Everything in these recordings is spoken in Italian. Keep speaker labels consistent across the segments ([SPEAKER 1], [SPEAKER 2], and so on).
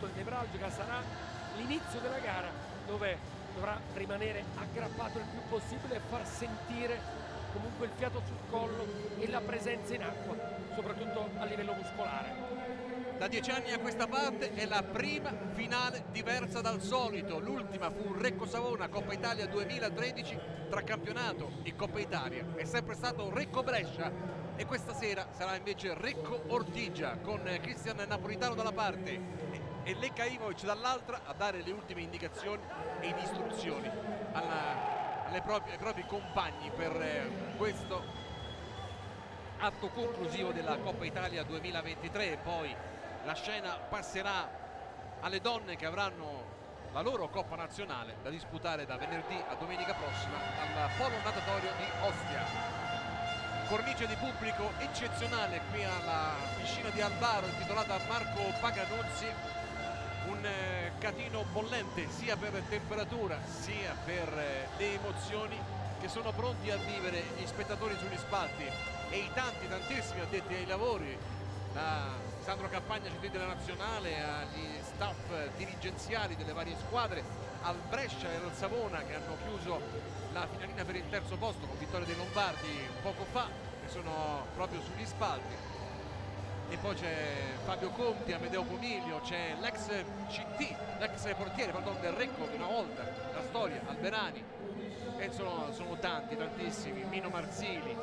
[SPEAKER 1] punto nevralgica sarà l'inizio della gara, dove dovrà rimanere aggrappato il più possibile e far sentire comunque il fiato sul collo e la presenza in acqua, soprattutto a livello muscolare.
[SPEAKER 2] Da 10 anni a questa parte è la prima finale diversa dal solito. L'ultima fu Recco Savona, Coppa Italia 2013, tra campionato e Coppa Italia. È sempre stato Recco Brescia e questa sera sarà invece Recco Ortigia, con Cristian Napolitano da una parte e Lecca Imovic dall'altra a dare le ultime indicazioni e istruzioni ai propri compagni per questo atto conclusivo della Coppa Italia 2023. E poi la scena passerà alle donne, che avranno la loro Coppa Nazionale da disputare da venerdì a domenica prossima al Polo Natatorio di Ostia. Cornice di pubblico eccezionale qui alla piscina di Albaro, intitolata Marco Paganuzzi. Un catino bollente sia per temperatura sia per le emozioni che sono pronti a vivere gli spettatori sugli spalti e i tantissimi addetti ai lavori, da Sandro Campagna, CT della Nazionale, agli staff dirigenziali delle varie squadre, al Brescia e al Savona, che hanno chiuso la finalina per il terzo posto con vittoria dei Lombardi poco fa, che sono proprio sugli spalti. E poi c'è Fabio Conti, Amedeo Coniglio, c'è l'ex CT, l'ex portiere del Recco di una volta, la storia, Alberani, e sono tantissimi, Mino Marzili,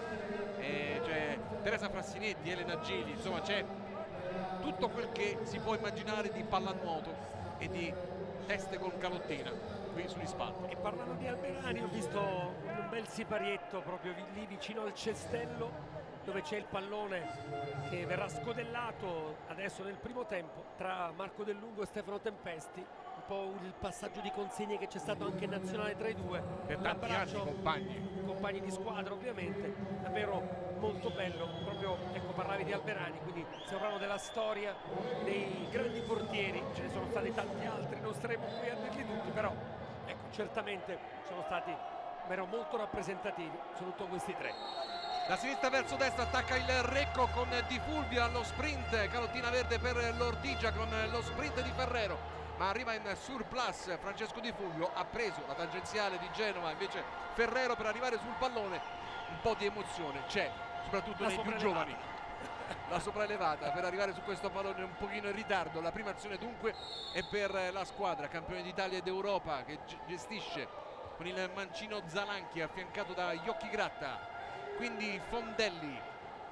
[SPEAKER 2] c'è Teresa Frassinetti, Elena Gili, insomma c'è tutto quel che si può immaginare di pallanuoto e di teste con calottina qui sugli spalti.
[SPEAKER 1] E parlando di Alberani, ho visto un bel siparietto proprio lì vicino al cestello, dove c'è il pallone che verrà scodellato adesso nel primo tempo tra Marco Del Lungo e Stefano Tempesti, un po' il passaggio di consegne che c'è stato anche in nazionale tra i due,
[SPEAKER 2] per tanti anni
[SPEAKER 1] compagni di squadra ovviamente, davvero molto bello. Proprio, ecco, parlavi di Alberani, quindi sembrano della storia dei grandi portieri, ce ne sono stati tanti altri, non staremo qui a dirli tutti, però ecco, certamente sono stati molto rappresentativi, soprattutto questi tre.
[SPEAKER 2] Da sinistra verso destra attacca il Recco con Di Fulvio allo sprint, calottina verde per l'Ortigia con lo sprint di Ferrero, ma arriva in surplus Francesco Di Fulvio, ha preso la tangenziale di Genova invece Ferrero per arrivare sul pallone. Un po' di emozione c'è, soprattutto nei più giovani, la sopraelevata per arrivare su questo pallone un pochino in ritardo. La prima azione dunque è per la squadra campione d'Italia ed Europa, che gestisce con il mancino Zalanchi affiancato da Iocchi Gratta. Quindi Fondelli,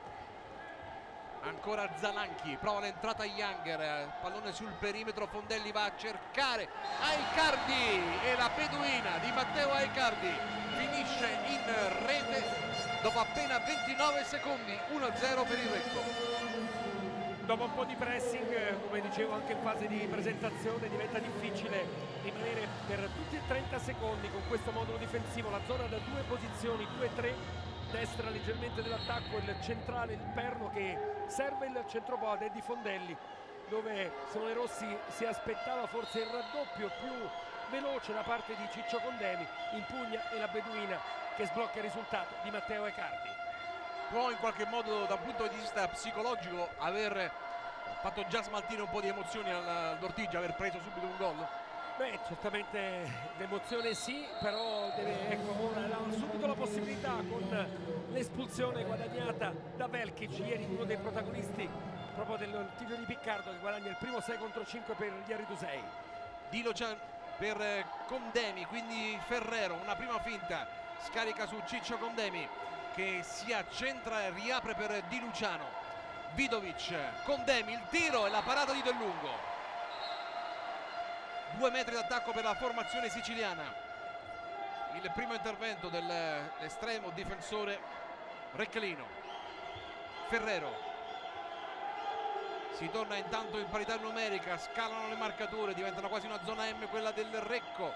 [SPEAKER 2] ancora Zalanchi, prova l'entrata Younger, pallone sul perimetro, Fondelli va a cercare Aicardi e la Beduina di Matteo Aicardi finisce in rete dopo appena 29 secondi, 1-0 per il Recco.
[SPEAKER 1] Dopo un po' di pressing, come dicevo anche in fase di presentazione, diventa difficile rimanere per tutti e 30 secondi con questo modulo difensivo. La zona da due posizioni, 2-3, destra leggermente dell'attacco, il centrale, il perno che serve il centropode è di Fondelli, dove Simone Rossi si aspettava forse il raddoppio più veloce da parte di Ciccio Condemi, impugna e la Beduina che sblocca il risultato di Matteo Aicardi.
[SPEAKER 2] Può in qualche modo dal punto di vista psicologico aver fatto già smaltire un po' di emozioni all'Ortigia, aver preso subito un gol?
[SPEAKER 1] Beh, certamente l'emozione sì, però deve, ecco, ha subito la possibilità con l'espulsione guadagnata da Velkic, ieri uno dei protagonisti proprio del tiro di Piccardo, che guadagna il primo 6-5 per gli Aridusei.
[SPEAKER 2] Dilocan per Condemi, quindi Ferrero, una prima finta, scarica su Ciccio Condemi che si accentra e riapre per Di Luciano. Vidovic, Condemi, il tiro e la parata di Del Lungo. 2 metri d'attacco per la formazione siciliana. Il primo intervento dell'estremo difensore Recchelino. Ferrero. Si torna intanto in parità numerica, scalano le marcature, diventano quasi una zona M quella del Recco.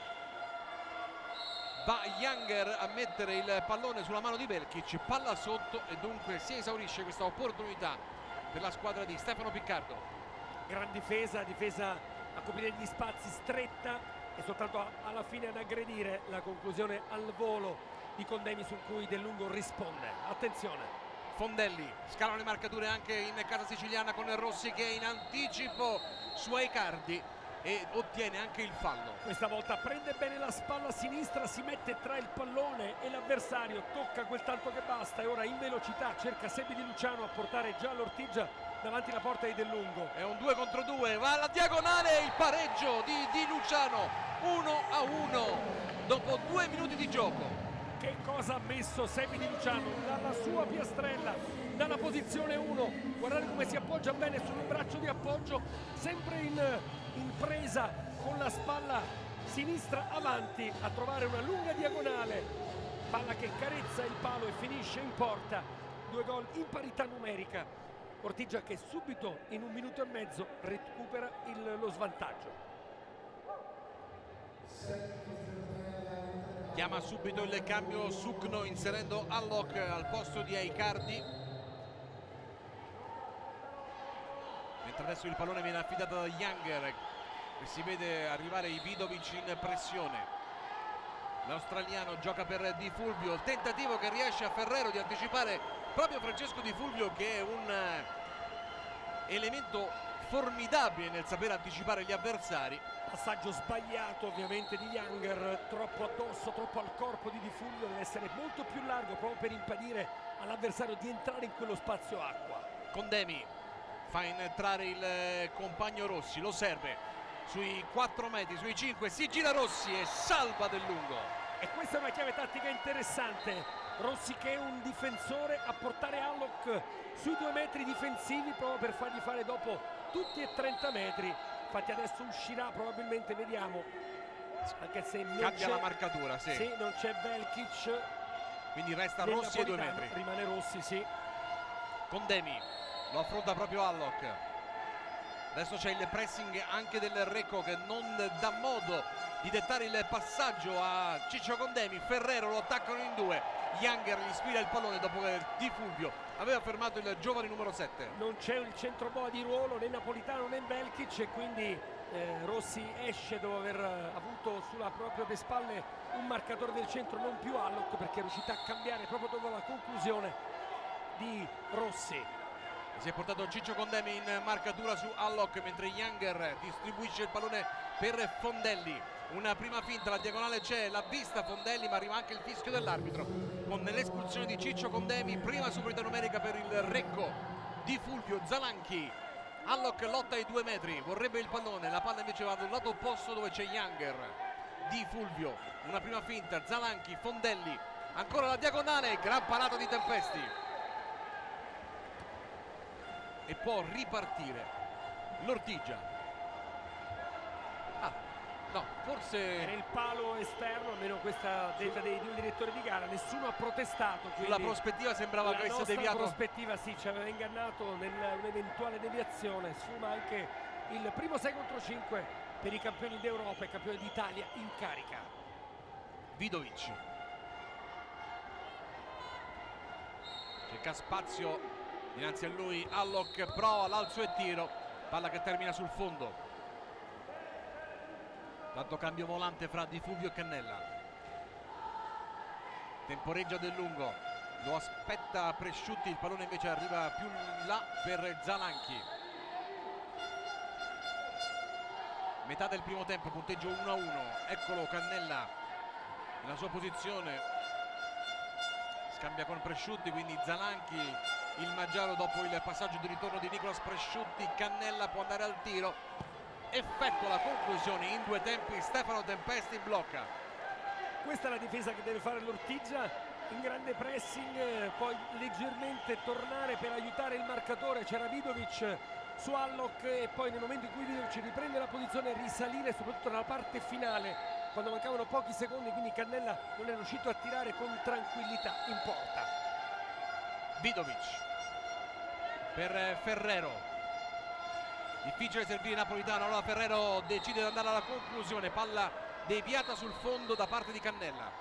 [SPEAKER 2] Va Younger a mettere il pallone sulla mano di Velkic, palla sotto e dunque si esaurisce questa opportunità per la squadra di Stefano Piccardo.
[SPEAKER 1] Gran difesa a coprire gli spazi, stretta e soltanto alla fine ad aggredire la conclusione al volo di Condemi, su cui Del Lungo risponde. Attenzione.
[SPEAKER 2] Fondelli, scalano le marcature anche in casa siciliana con Rossi che è in anticipo su Aicardi e ottiene anche il fallo.
[SPEAKER 1] Questa volta prende bene la spalla sinistra, si mette tra il pallone e l'avversario, tocca quel tanto che basta e ora in velocità cerca Sebi Di Luciano a portare già l'Ortigia davanti alla porta di Del Lungo.
[SPEAKER 2] È un 2 contro 2, va alla diagonale, il pareggio di Di Luciano, 1-1 dopo 2 minuti di gioco.
[SPEAKER 1] Che cosa ha messo Sebi Di Luciano dalla sua piastrella, dalla posizione 1, guardate come si appoggia bene sul braccio di appoggio, sempre in presa con la spalla sinistra avanti a trovare una lunga diagonale, palla che carezza il palo e finisce in porta. 2 gol in parità numerica. Ortigia che subito in 1 minuto e mezzo recupera lo svantaggio.
[SPEAKER 2] Chiama subito il cambio Sukno inserendo Alloc al posto di Aicardi, mentre adesso il pallone viene affidato da Younger e si vede arrivare Vidovic in pressione. L'australiano gioca per Di Fulvio, il tentativo che riesce a Ferrero di anticipare proprio Francesco Di Fulvio, che è un elemento formidabile nel saper anticipare gli avversari.
[SPEAKER 1] Passaggio sbagliato ovviamente di Younger, troppo addosso, troppo al corpo di Di Fulvio, deve essere molto più largo proprio per impedire all'avversario di entrare in quello spazio acqua.
[SPEAKER 2] Condemi fa entrare il compagno Rossi, lo serve sui 4 metri, sui 5, si gira Rossi e salva Del Lungo.
[SPEAKER 1] E questa è una chiave tattica interessante, Rossi che è un difensore a portare Alloc sui 2 metri difensivi proprio per fargli fare dopo tutti e 30 metri. Infatti adesso uscirà probabilmente, vediamo, anche se
[SPEAKER 2] cambia la marcatura,
[SPEAKER 1] sì, non c'è Velkic,
[SPEAKER 2] quindi resta Rossi ai 2 metri.
[SPEAKER 1] Rimane Rossi, sì.
[SPEAKER 2] Condemi lo affronta proprio Alloc. Adesso c'è il pressing anche del Recco che non dà modo di dettare il passaggio a Ciccio Condemi. Ferrero lo attaccano in 2, Younger gli sfila il pallone dopo che Di Fulvio aveva fermato il giovane numero 7.
[SPEAKER 1] Non c'è il centroboa di ruolo né Napolitano né Velkic e quindi Rossi esce dopo aver avuto sulla propria spalle un marcatore del centro, non più Alloc, perché è riuscito a cambiare proprio dopo la conclusione di Rossi.
[SPEAKER 2] Si è portato Ciccio Condemi in marcatura su Alloc mentre Younger distribuisce il pallone per Fondelli. Una prima finta, la diagonale c'è, l'ha vista Fondelli, ma arriva anche il fischio dell'arbitro con l'espulsione di Ciccio Condemi. Prima superiorità numerica per il Recco. Di Fulvio, Zalanchi, Alloc lotta ai 2 metri, vorrebbe il pallone, la palla invece va dal lato opposto dove c'è Younger. Di Fulvio, una prima finta, Zalanchi, Fondelli, ancora la diagonale, gran parata di Tempesti e può ripartire l'Ortigia. No, forse
[SPEAKER 1] era il palo esterno, almeno questa detta dei 2 direttori di gara, nessuno ha protestato.
[SPEAKER 2] Sulla prospettiva sembrava che avesse deviato.
[SPEAKER 1] La prospettiva sì, ci aveva ingannato nell'eventuale deviazione. Sfuma anche il primo 6 contro 5 per i campioni d'Europa e campioni d'Italia in carica.
[SPEAKER 2] Vidovic cerca spazio dinanzi a lui, Alloc prova l'alzo e tiro, palla che termina sul fondo. Tanto cambio volante fra Di Fulvio e Cannella. Temporeggia Del Lungo, lo aspetta Presciutti, il pallone invece arriva più là per Zalanchi. Metà del primo tempo, punteggio 1-1. Eccolo Cannella nella sua posizione, scambia con Presciutti, quindi Zalanchi, il Maggiaro dopo il passaggio di ritorno di Nicolas Presciutti. Cannella può andare al tiro, effettua la conclusione in 2 tempi, Stefano Tempesti blocca.
[SPEAKER 1] Questa è la difesa che deve fare l'Ortigia, in grande pressing, poi leggermente tornare per aiutare il marcatore. C'era Vidovic su Alloc e poi nel momento in cui Vidovic riprende la posizione risalire soprattutto nella parte finale quando mancavano pochi secondi, quindi Cannella non è riuscito a tirare con tranquillità in porta.
[SPEAKER 2] Vidovic per Ferrero, difficile servire Napolitano, allora Ferrero decide di andare alla conclusione, palla deviata sul fondo da parte di Cannella.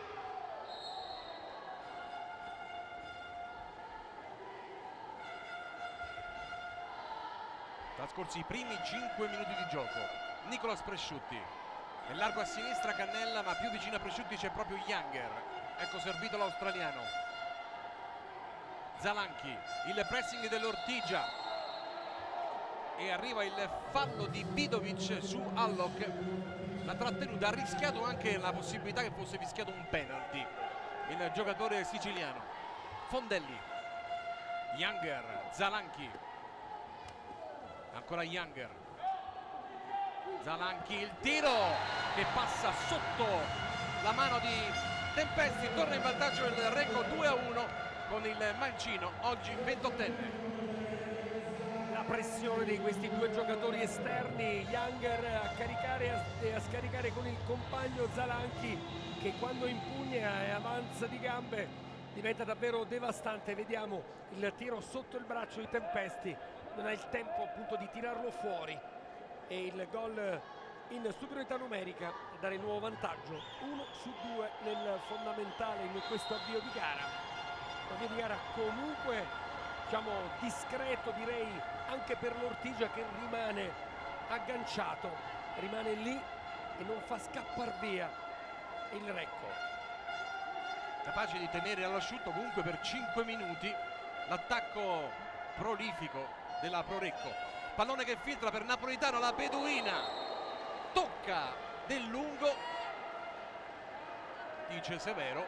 [SPEAKER 2] Trascorsi i primi 5 minuti di gioco, Nicolas Presciutti è largo a sinistra Cannella, ma più vicino a Presciutti c'è proprio Younger. Ecco servito l'australiano. Zalanchi, il pressing dell'Ortigia, e arriva il fallo di Vidovic su Alloc. La trattenuta, ha rischiato anche la possibilità che fosse fischiato un penalty il giocatore siciliano. Fondelli, Younger, Zalanchi, ancora Younger, Zalanchi, il tiro che passa sotto la mano di Tempesti, torna in vantaggio il Recco 2-1 con il mancino, oggi 28enne.
[SPEAKER 1] La pressione di questi due giocatori esterni, Younger a caricare e a scaricare con il compagno Zalanchi, che quando impugna e avanza di gambe diventa davvero devastante. Vediamo il tiro sotto il braccio di Tempesti, non ha il tempo appunto di tirarlo fuori, e il gol in superiorità numerica a dare il nuovo vantaggio 1-2 nel fondamentale in questo avvio di gara. Avvio di gara comunque, diciamo, discreto, direi, anche per l'Ortigia, che rimane agganciato, rimane lì e non fa scappare via il Recco.
[SPEAKER 2] Capace di tenere all'asciutto comunque per 5 minuti l'attacco prolifico della Pro Recco. Pallone che filtra per Napolitano, la Beduina tocca del lungo, dice Severo.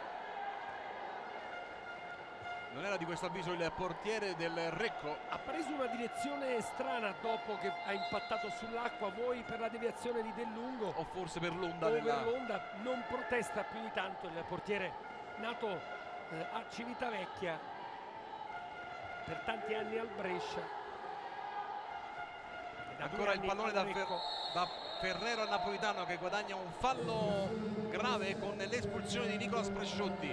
[SPEAKER 2] Non era di questo avviso il portiere del Recco.
[SPEAKER 1] Ha preso una direzione strana dopo che ha impattato sull'acqua, voi per la deviazione di Del Lungo
[SPEAKER 2] O forse per l'onda
[SPEAKER 1] per l'onda. Non protesta più di tanto il portiere nato a Civitavecchia, per tanti anni al Brescia.
[SPEAKER 2] Ancora il pallone da Ferrero a Napolitano, che guadagna un fallo grave con l'espulsione di Nicolas Presciotti.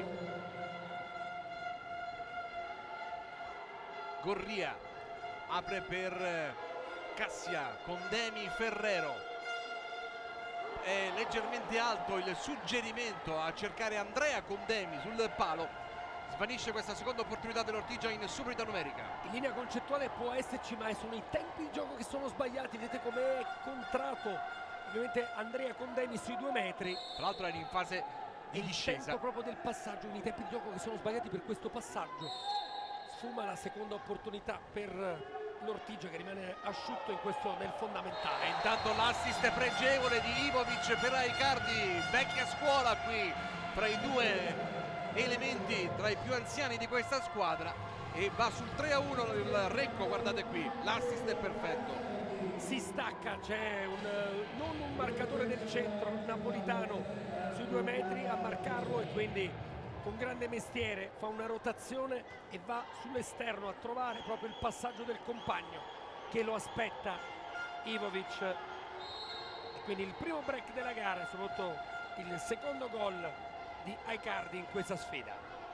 [SPEAKER 2] Gorria apre per Cassia, Condemi, Ferrero. È leggermente alto il suggerimento a cercare Andrea Condemi sul palo. Svanisce questa seconda opportunità dell'Ortigia in superiorità numerica.
[SPEAKER 1] In linea concettuale può esserci, ma sono i tempi di gioco che sono sbagliati. Vedete com'è contrato ovviamente Andrea Condemi sui 2 metri.
[SPEAKER 2] Tra l'altro era in fase di discesa.
[SPEAKER 1] Il tempo proprio del passaggio, i tempi di gioco che sono sbagliati per questo passaggio. Sfuma la seconda opportunità per l'Ortigia, che rimane asciutto nel fondamentale.
[SPEAKER 2] E intanto l'assist pregevole di Ivovic per Aicardi, vecchia scuola qui fra i due elementi, tra i più anziani di questa squadra, e va sul 3-1 il Recco. Guardate qui, l'assist è perfetto.
[SPEAKER 1] Si stacca, c'è non un marcatore del centro, Napolitano sui 2 metri a marcarlo, e quindi con grande mestiere fa una rotazione e va sull'esterno a trovare proprio il passaggio del compagno che lo aspetta, Ivovic. E quindi il primo break della gara, soprattutto il secondo gol di Aicardi in questa sfida.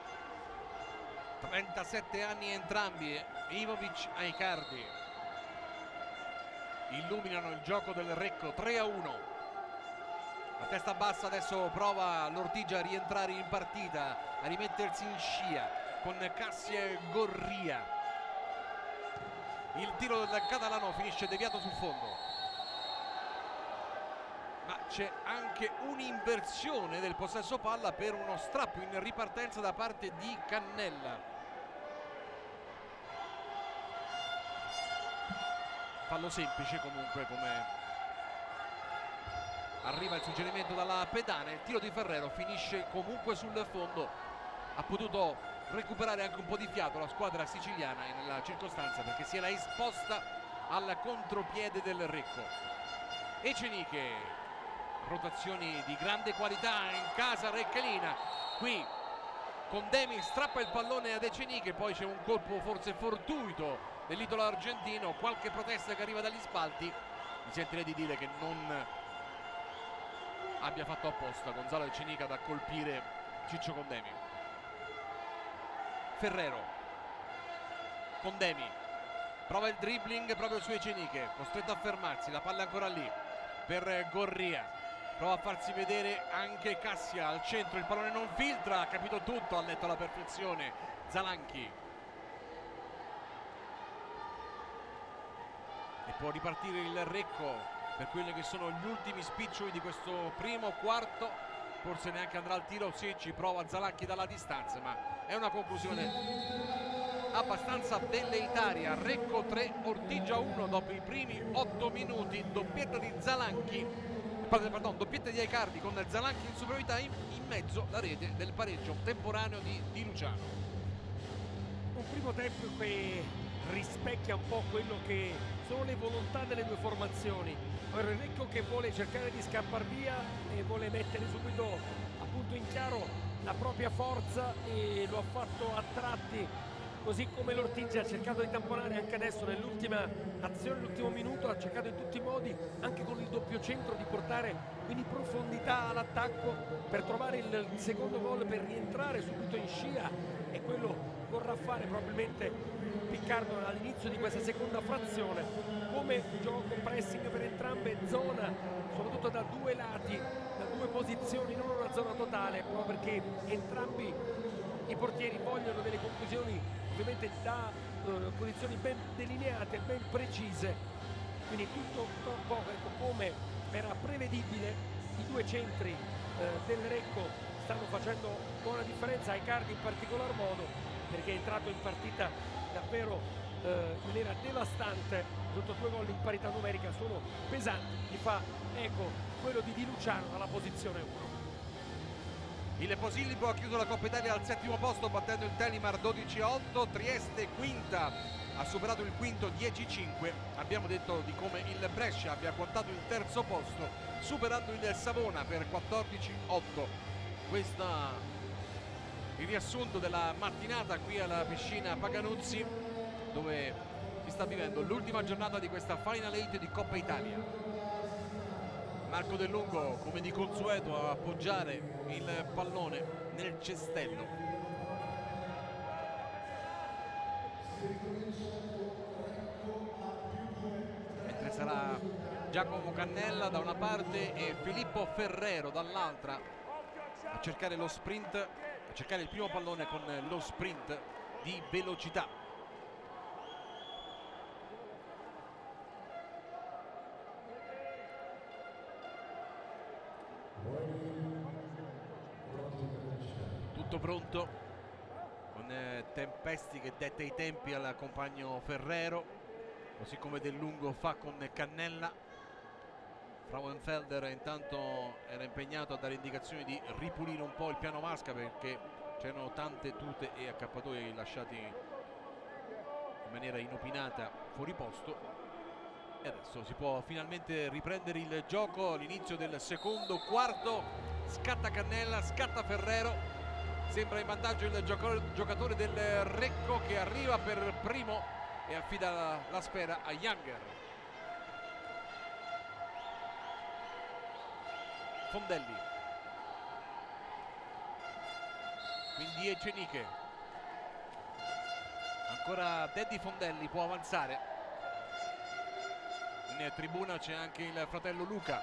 [SPEAKER 2] 37 anni entrambi, Ivovic, Aicardi, illuminano il gioco del Recco. 3-1. La testa bassa adesso prova l'Ortigia a rientrare in partita, a rimettersi in scia con Cassia e Gorria. Il tiro del catalano finisce deviato sul fondo, ma c'è anche un'inversione del possesso palla per uno strappo in ripartenza da parte di Cannella. Fallo semplice comunque, come arriva il suggerimento dalla pedana. Il tiro di Ferrero finisce comunque sul fondo. Ha potuto recuperare anche un po' di fiato la squadra siciliana nella circostanza, perché si era esposta al contropiede del Recco. Eceniche, rotazioni di grande qualità in casa recchelina. Qui Condemi strappa il pallone ad Eceniche, poi c'è un colpo forse fortuito dell'idolo argentino, qualche protesta che arriva dagli spalti. Mi sentirei di dire che non abbia fatto apposta Gonzalo Eceniche ad colpire Ciccio Condemi. Ferrero, Condemi prova il dribbling proprio su Eceniche, costretto a fermarsi, la palla ancora lì per Gorria, prova a farsi vedere anche Cassia al centro, il pallone non filtra, ha capito tutto, ha letto alla perfezione Zalanchi, e può ripartire il Recco per quelli che sono gli ultimi spiccioli di questo primo quarto. Forse neanche andrà al tiro, sì, ci prova Zalanchi dalla distanza, ma è una conclusione abbastanza velleitaria. Recco 3, Ortigia 1 dopo i primi 8 minuti, doppietta di Zalanchi, pardon, doppietta di Aicardi con Zalanchi in superiorità, in mezzo la rete del pareggio temporaneo di Luciano.
[SPEAKER 1] Un primo tempo che rispecchia un po' quello che sono le volontà delle due formazioni. Ora il Recco che vuole cercare di scappare via e vuole mettere subito appunto in chiaro la propria forza, e lo ha fatto a tratti, così come l'Ortigia ha cercato di tamponare anche adesso nell'ultima azione, l'ultimo minuto, ha cercato in tutti i modi, anche con il doppio centro, di portare quindi profondità all'attacco per trovare il secondo gol, per rientrare subito in scia, e quello vorrà fare probabilmente Piccardo all'inizio di questa seconda frazione, come gioco pressing per entrambe, zona soprattutto da due lati, da due posizioni, non una zona totale, proprio perché entrambi i portieri vogliono delle conclusioni ovviamente da posizioni ben delineate, ben precise, quindi tutto un po' come era prevedibile. I due centri del Recco stanno facendo buona differenza, Aicardi in particolar modo, perché è entrato in partita davvero in maniera devastante, sotto 2 gol in parità numerica sono pesanti, gli fa eco quello di Di Luciano dalla posizione 1.
[SPEAKER 2] Il Posillipo ha chiuso la Coppa Italia al 7° posto battendo il Telimar 12-8, Trieste quinta, ha superato il quinto 10-5. Abbiamo detto di come il Brescia abbia quotato il 3° posto superando il Savona per 14-8. Questo il riassunto della mattinata qui alla piscina Paganuzzi, dove si sta vivendo l'ultima giornata di questa Final 8 di Coppa Italia. Marco Del Lungo, come di consueto, a appoggiare il pallone nel cestello. Mentre sarà Giacomo Cannella da una parte e Filippo Ferrero dall'altra a cercare lo sprint, a cercare il primo pallone con lo sprint di velocità. Tutto pronto, con Tempesti che detta i tempi al compagno Ferrero, così come Del Lungo fa con Cannella. Frauenfelder intanto era impegnato a dare indicazioni di ripulire un po' il piano vasca, perché c'erano tante tute e accappatoi lasciati in maniera inopinata fuori posto. E adesso si può finalmente riprendere il gioco, l'inizio del secondo quarto. Scatta Cannella, scatta Ferrero, sembra in vantaggio il giocatore del Recco, che arriva per primo e affida la sfera a Younger. Fondelli, quindi Eceniche, ancora Teddy Fondelli può avanzare. In tribuna c'è anche il fratello Luca,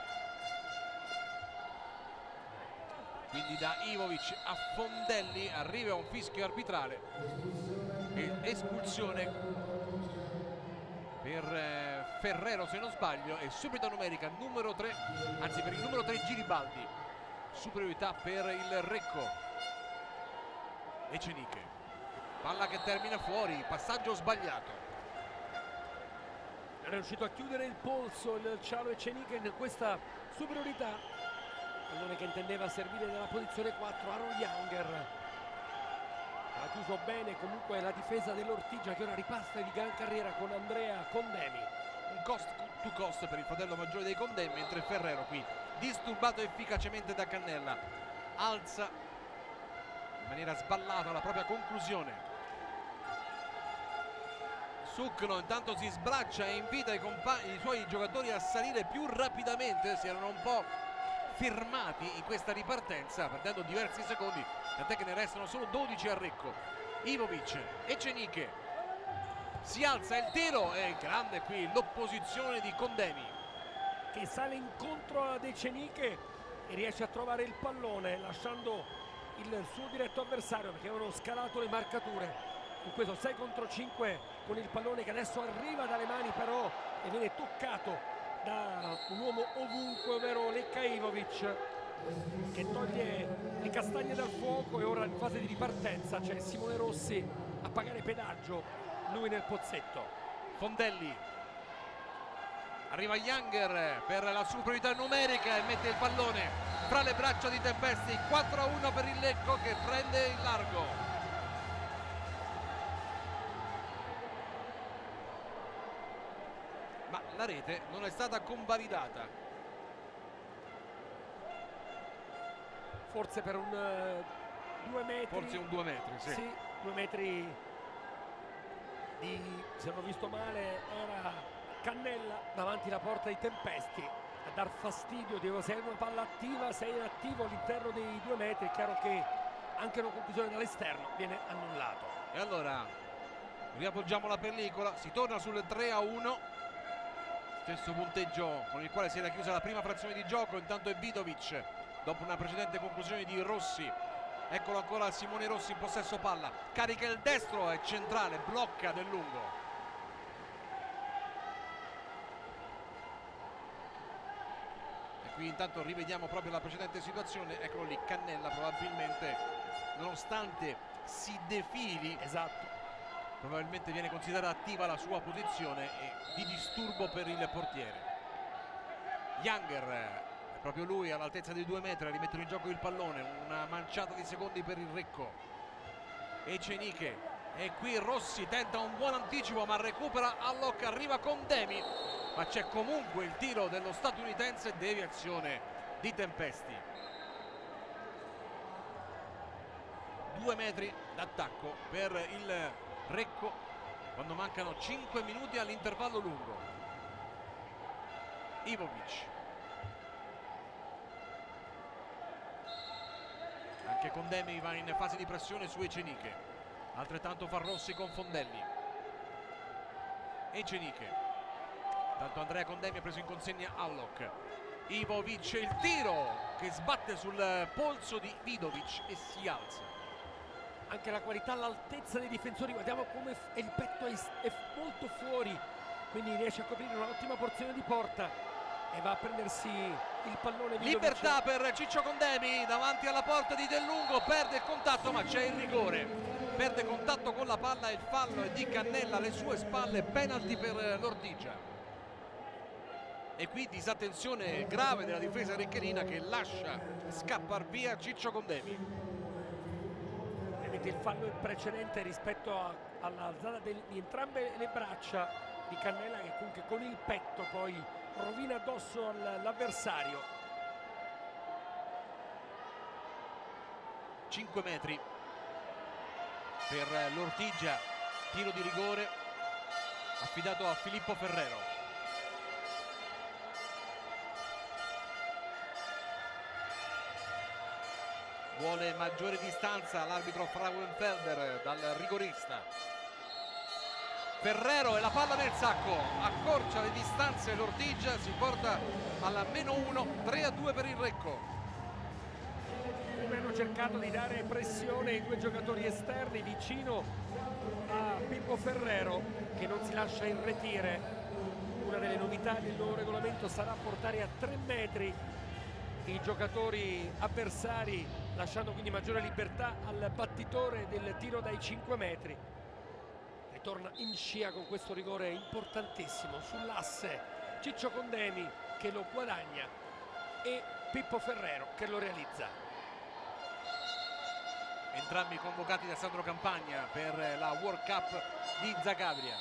[SPEAKER 2] quindi da Ivovic a Fondelli arriva un fischio arbitrale e espulsione per Ferrero, se non sbaglio, e subito numerica numero 3, anzi per il numero 3 Giribaldi, superiorità per il Recco. Eceniche, palla che termina fuori, passaggio sbagliato.
[SPEAKER 1] È riuscito a chiudere il polso il Cialo Eceniche in questa superiorità, pallone che intendeva servire nella posizione 4 Aaron Younger. Ha chiuso bene comunque la difesa dell'Ortigia, che ora ripassa di gran carriera con Andrea Condemi.
[SPEAKER 2] Un cost to cost per il fratello maggiore dei Condemi, mentre Ferrero qui, disturbato efficacemente da Cannella, alza in maniera sballata la propria conclusione. Sucno intanto si sbraccia e invita i suoi giocatori a salire più rapidamente. Si erano un po' fermati in questa ripartenza, perdendo diversi secondi, tant'è che ne restano solo 12 a Recco. Ivovic, Eceniche, si alza il tiro, e grande qui l'opposizione di Condemi,
[SPEAKER 1] che sale incontro ad Eceniche e riesce a trovare il pallone lasciando il suo diretto avversario, perché avevano scalato le marcature in questo 6 contro 5 con il pallone che adesso arriva dalle mani però e viene toccato da un uomo ovunque, ovvero Lecca Ivovic, che toglie le castagne dal fuoco. E ora in fase di ripartenza c'è Simone Rossi a pagare pedaggio lui nel pozzetto.
[SPEAKER 2] Fondelli, arriva Younger per la superiorità numerica e mette il pallone fra le braccia di Tempesti. 4-1 per il Lecco che prende il largo. Ma la rete non è stata convalidata.
[SPEAKER 1] Forse per un 2 metri.
[SPEAKER 2] Forse un 2 metri, sì.
[SPEAKER 1] Sì, 2 metri di, se non ho visto male, era Cannella davanti alla porta di Tempesti a dar fastidio. Se hai una palla attiva, sei inattivo all'interno dei 2 metri, è chiaro che anche una conclusione dall'esterno viene annullato.
[SPEAKER 2] E allora riappoggiamo la pellicola, si torna sul 3-1, stesso punteggio con il quale si era chiusa la prima frazione di gioco. Intanto è Vidovic, dopo una precedente conclusione di Rossi. Eccolo ancora Simone Rossi in possesso palla, carica il destro, è centrale, blocca Del Lungo. E qui intanto rivediamo proprio la precedente situazione. Eccolo lì, Cannella probabilmente, nonostante si defili,
[SPEAKER 1] Esatto,
[SPEAKER 2] probabilmente viene considerata attiva la sua posizione e di disturbo per il portiere. Younger, proprio lui all'altezza dei 2 metri a rimettere in gioco il pallone, una manciata di secondi per il Recco. Eceniche, e qui Rossi tenta un buon anticipo ma recupera Alloc, arriva con Demi, ma c'è comunque il tiro dello statunitense, deviazione di Tempesti. 2 metri d'attacco per il Recco quando mancano 5 minuti all'intervallo lungo. Ivovic, anche con Demi va in fase di pressione su Eceniche, altrettanto fa Rossi con Fondelli. Eceniche, tanto Andrea Condemi ha preso in consegna Alloc. Ivovic, il tiro che sbatte sul polso di Vidovic e si alza.
[SPEAKER 1] anche la qualità, l'altezza dei difensori, guardiamo come il petto è molto fuori, quindi riesce a coprire un'ottima porzione di porta e va a prendersi il pallone.
[SPEAKER 2] Libertà per Ciccio Condemi davanti alla porta di Del Lungo, perde il contatto ma c'è il rigore, perde contatto con la palla, il fallo è di Cannella alle sue spalle, penalty per l'Ortigia. E qui disattenzione grave della difesa reccherina che lascia scappar via Ciccio Condemi.
[SPEAKER 1] Il fallo precedente rispetto all'alzata di entrambe le braccia di Cannella, che comunque con il petto poi rovina addosso all'avversario.
[SPEAKER 2] 5 metri per l'Ortigia, tiro di rigore affidato a Filippo Ferrero. Vuole maggiore distanza l'arbitro Frauenfelder dal rigorista. Ferrero e la palla nel sacco, accorcia le distanze l'Ortigia, si porta alla -1, 3-2 per il Recco.
[SPEAKER 1] Come hanno cercato di dare pressione ai due giocatori esterni vicino a Pippo Ferrero, che non si lascia irretire. Una delle novità del nuovo regolamento sarà portare a 3 metri i giocatori avversari, lasciando quindi maggiore libertà al battitore del tiro dai 5 metri. Ritorna in scia con questo rigore importantissimo sull'asse Ciccio Condemi, che lo guadagna, e Pippo Ferrero che lo realizza.
[SPEAKER 2] Entrambi convocati da Sandro Campagna per la World Cup di Zagabria.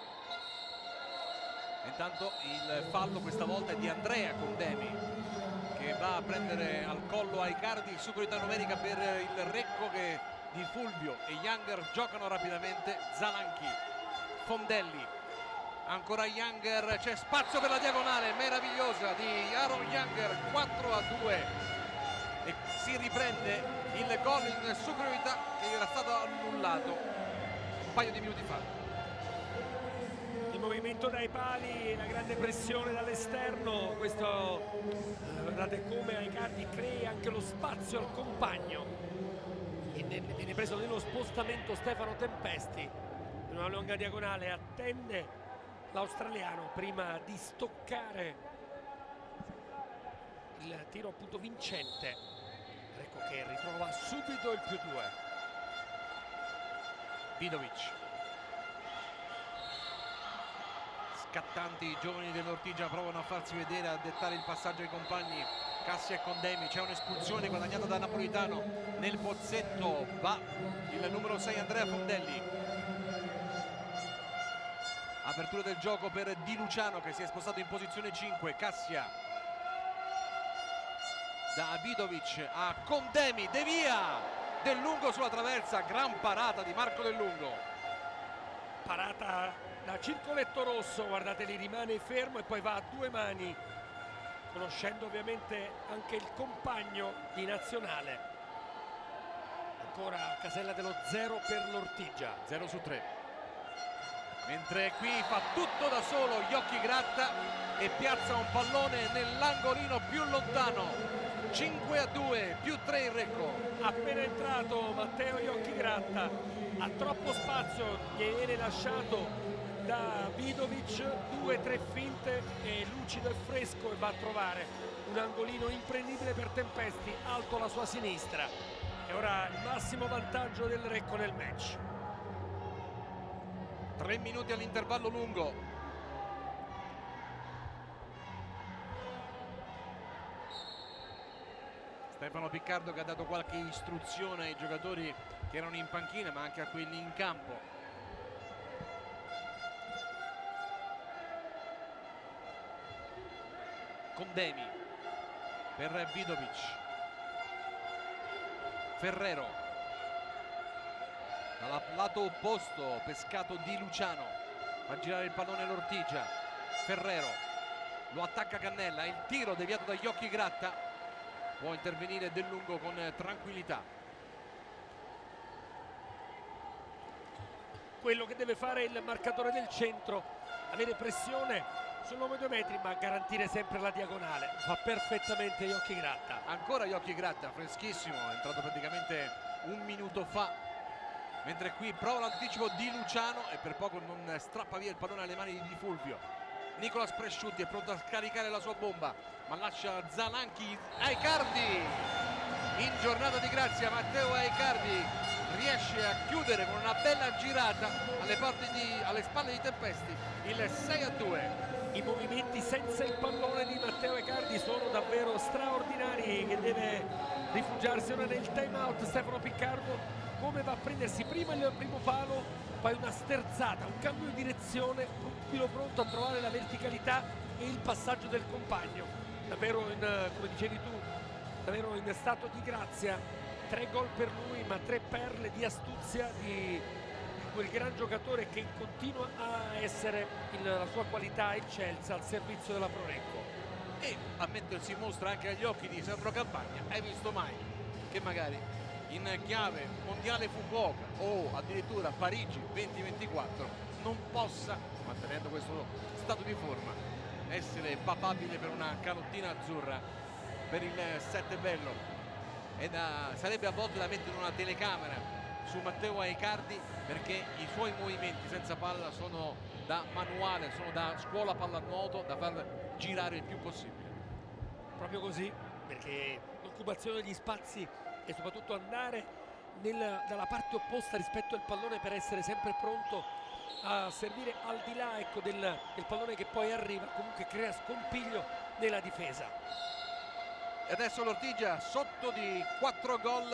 [SPEAKER 2] Intanto il fallo questa volta è di Andrea Condemi, che va a prendere al collo Aicardi, superiorità numerica per il Recco, che di Fulvio e Younger giocano rapidamente. Zalanchi, Fondelli, ancora Younger, c'è spazio per la diagonale meravigliosa di Aaron Younger, 4-2, e si riprende il gol in superiorità che era stato annullato un paio di minuti fa.
[SPEAKER 1] Il movimento dai pali, la grande pressione dall'esterno, questo guardate come Aicardi crea anche lo spazio al compagno, e viene preso nello spostamento Stefano Tempesti, in una lunga diagonale, attende l'australiano prima di stoccare il tiro appunto vincente. Ecco che ritrova subito il +2.
[SPEAKER 2] Vidovic. Scattanti i giovani dell'Ortigia provano a farsi vedere, a dettare il passaggio ai compagni Cassia e Condemi. C'è un'espulsione guadagnata da Napolitano, nel pozzetto va il numero 6 Andrea Fondelli. Apertura del gioco per Di Luciano che si è spostato in posizione 5. Cassia da Vidovic a Condemi, devia Del Lungo sulla traversa, gran parata di Marco Del Lungo.
[SPEAKER 1] Parata da circoletto rosso, guardate lì, rimane fermo e poi va a due mani, conoscendo ovviamente anche il compagno di nazionale. Ancora casella dello 0 per l'Ortigia.
[SPEAKER 2] 0 su 3. Mentre qui fa tutto da solo Iocchi Gratta e piazza un pallone nell'angolino più lontano. 5-2, più 3 il Recco.
[SPEAKER 1] Appena entrato Matteo Iocchi Gratta, ha troppo spazio, gli viene lasciato da Vidovic, 2-3 finte e lucido e fresco, e va a trovare un angolino imprendibile per Tempesti, alto alla sua sinistra. E ora il massimo vantaggio del Recco nel match.
[SPEAKER 2] 3 minuti all'intervallo lungo. Stefano Piccardo che ha dato qualche istruzione ai giocatori che erano in panchina, ma anche a quelli in campo. Condemi per Vidovic. Ferrero dal lato opposto, pescato Di Luciano, fa girare il pallone l'Ortigia. Ferrero lo attacca Cannella, il tiro deviato da Iocchi Gratta. Può intervenire Del Lungo con tranquillità.
[SPEAKER 1] Quello che deve fare il marcatore del centro, avere pressione sull'uomo 2 metri, ma garantire sempre la diagonale. Fa perfettamente Iocchi Gratta.
[SPEAKER 2] Ancora Iocchi Gratta, freschissimo, è entrato praticamente un minuto fa. Mentre qui prova l'anticipo Di Luciano e per poco non strappa via il pallone alle mani di Fulvio. Nicolas Presciutti è pronto a scaricare la sua bomba, ma lascia Zalanchi. Aicardi in giornata di grazia. Matteo Aicardi riesce a chiudere con una bella girata alle spalle di Tempesti il 6-2.
[SPEAKER 1] I movimenti senza il pallone di Matteo Aicardi sono davvero straordinari, che deve rifugiarsi ora nel time out Stefano Piccardo. Come va a prendersi prima il primo palo, poi una sterzata, un cambio di direzione, subito pronto a trovare la verticalità e il passaggio del compagno. Davvero come dicevi tu, davvero in stato di grazia. 3 gol per lui, ma 3 perle di astuzia di quel gran giocatore che continua a essere la sua qualità eccelsa al servizio della Prorecco.
[SPEAKER 2] E a mettersi in mostra anche agli occhi di Sandro Campagna. Hai visto mai che magari in chiave mondiale Fukuoka o addirittura Parigi 2024 non possa, mantenendo questo stato di forma, essere papabile per una calottina azzurra per il 7 bello? Sarebbe a volte da mettere una telecamera su Matteo Aicardi, perché i suoi movimenti senza palla sono da manuale, sono da scuola pallanuoto, da far girare il più possibile.
[SPEAKER 1] Proprio così, perché l'occupazione degli spazi e soprattutto andare dalla parte opposta rispetto al pallone per essere sempre pronto a servire al di là, ecco, del pallone che poi arriva, comunque crea scompiglio nella difesa.
[SPEAKER 2] E adesso l'Ortigia sotto di 4 gol,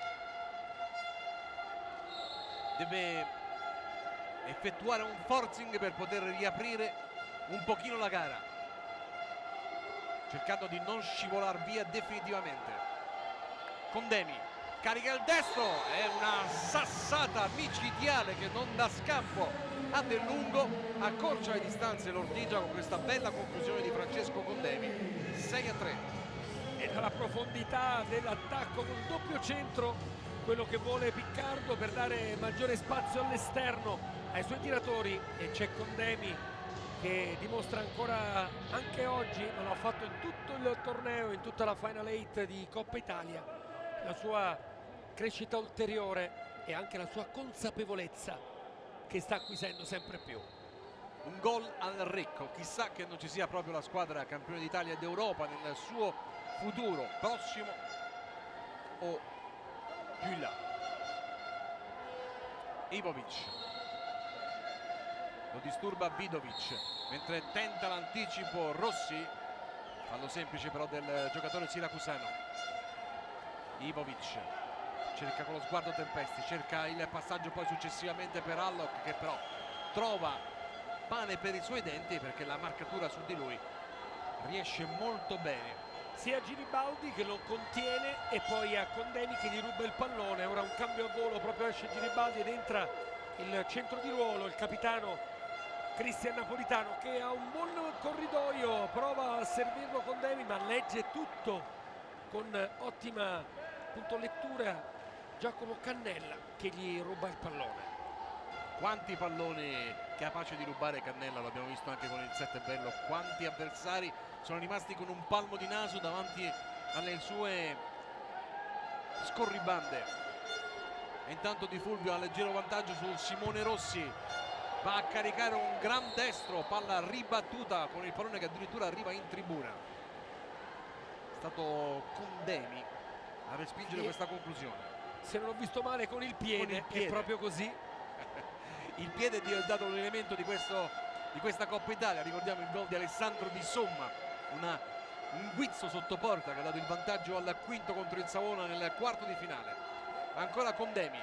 [SPEAKER 2] deve effettuare un forcing per poter riaprire un pochino la gara, cercando di non scivolare via definitivamente. Condemi carica il destro, è una sassata micidiale che non dà scampo a Del Lungo. Accorcia le distanze l'Ortigia con questa bella conclusione di Francesco Condemi. 6-3.
[SPEAKER 1] E dalla profondità dell'attacco con doppio centro, quello che vuole Piccardo per dare maggiore spazio all'esterno ai suoi tiratori, e c'è Condemi che dimostra ancora anche oggi, ma l'ha fatto in tutto il torneo, in tutta la Final 8 di Coppa Italia, la sua crescita ulteriore e anche la sua consapevolezza che sta acquisendo sempre più.
[SPEAKER 2] Un gol al Recco, chissà che non ci sia proprio la squadra campione d'Italia ed Europa nel suo futuro prossimo o più in là. Ivovic, lo disturba Vidovic, mentre tenta l'anticipo Rossi, fallo semplice però del giocatore siracusano. Ivovic cerca con lo sguardo Tempesti, cerca il passaggio poi successivamente per Hallock, che però trova pane per i suoi denti perché la marcatura su di lui riesce molto bene.
[SPEAKER 1] Sia Giribaldi che lo contiene e poi a Condemi che gli ruba il pallone. Ora un cambio a volo, proprio esce Giribaldi ed entra il centro di ruolo, il capitano Cristian Napolitano, che ha un buon corridoio, prova a servirlo Condemi ma legge tutto con ottima lettura Giacomo Cannella, che gli ruba il pallone.
[SPEAKER 2] Quanti palloni capace di rubare Cannella, lo abbiamo visto anche con il set bello, quanti avversari sono rimasti con un palmo di naso davanti alle sue scorribande. E intanto Di Fulvio ha leggero vantaggio su Simone Rossi, va a caricare un gran destro, palla ribattuta con il pallone che addirittura arriva in tribuna. È stato Condemi a respingere questa conclusione.
[SPEAKER 1] Se non ho visto male con il piede, è proprio così.
[SPEAKER 2] Il piede è diventato un elemento di questa Coppa Italia. Ricordiamo il gol di Alessandro Di Somma, un guizzo sotto porta che ha dato il vantaggio al quinto contro il Savona nel quarto di finale. Ancora Condemi,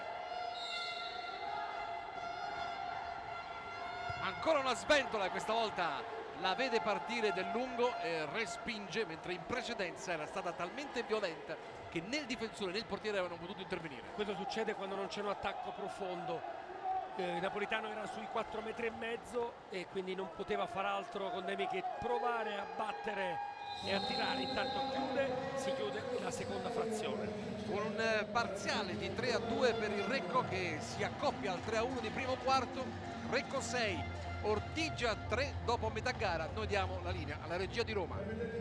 [SPEAKER 2] ancora una sventola, questa volta la vede partire del lungo e respinge, mentre in precedenza era stata talmente violenta che né il difensore né il portiere avevano potuto intervenire.
[SPEAKER 1] Questo succede quando non c'è un attacco profondo. Napolitano era sui 4,5 metri e quindi non poteva far altro Condemi che provare a battere e a tirare. Intanto si chiude la seconda frazione
[SPEAKER 2] con un parziale di 3-2 per il Recco, che si accoppia al 3-1 di primo quarto. Recco 6, Ortigia 3 dopo metà gara. Noi diamo la linea alla regia di Roma.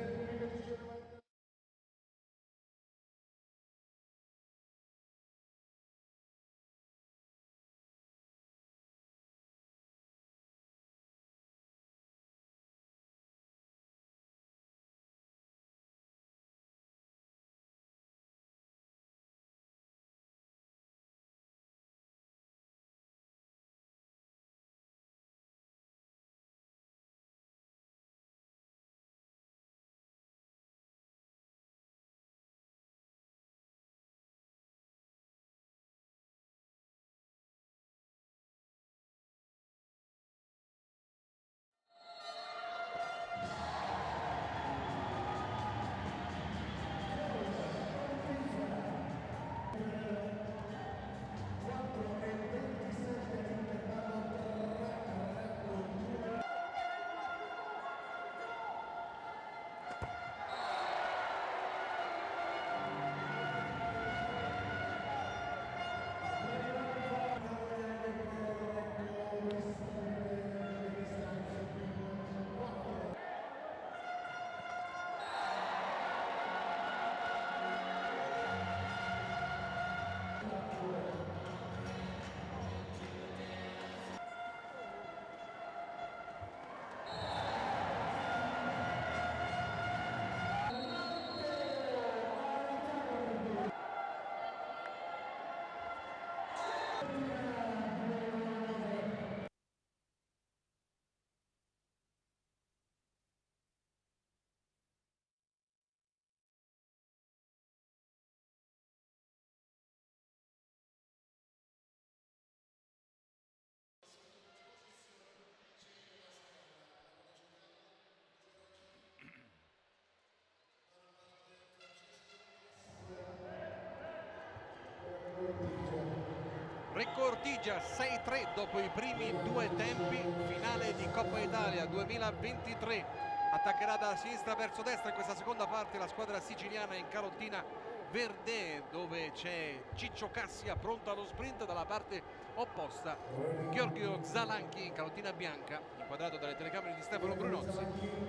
[SPEAKER 2] Recco Ortigia 6-3 dopo i primi due tempi, finale di Coppa Italia 2023. Attaccherà da sinistra verso destra in questa seconda parte la squadra siciliana in carottina verde, dove c'è Ciccio Cassia pronto allo sprint. Dalla parte opposta Giorgio Zalanchi in carottina bianca, inquadrato dalle telecamere di Stefano Brunozzi,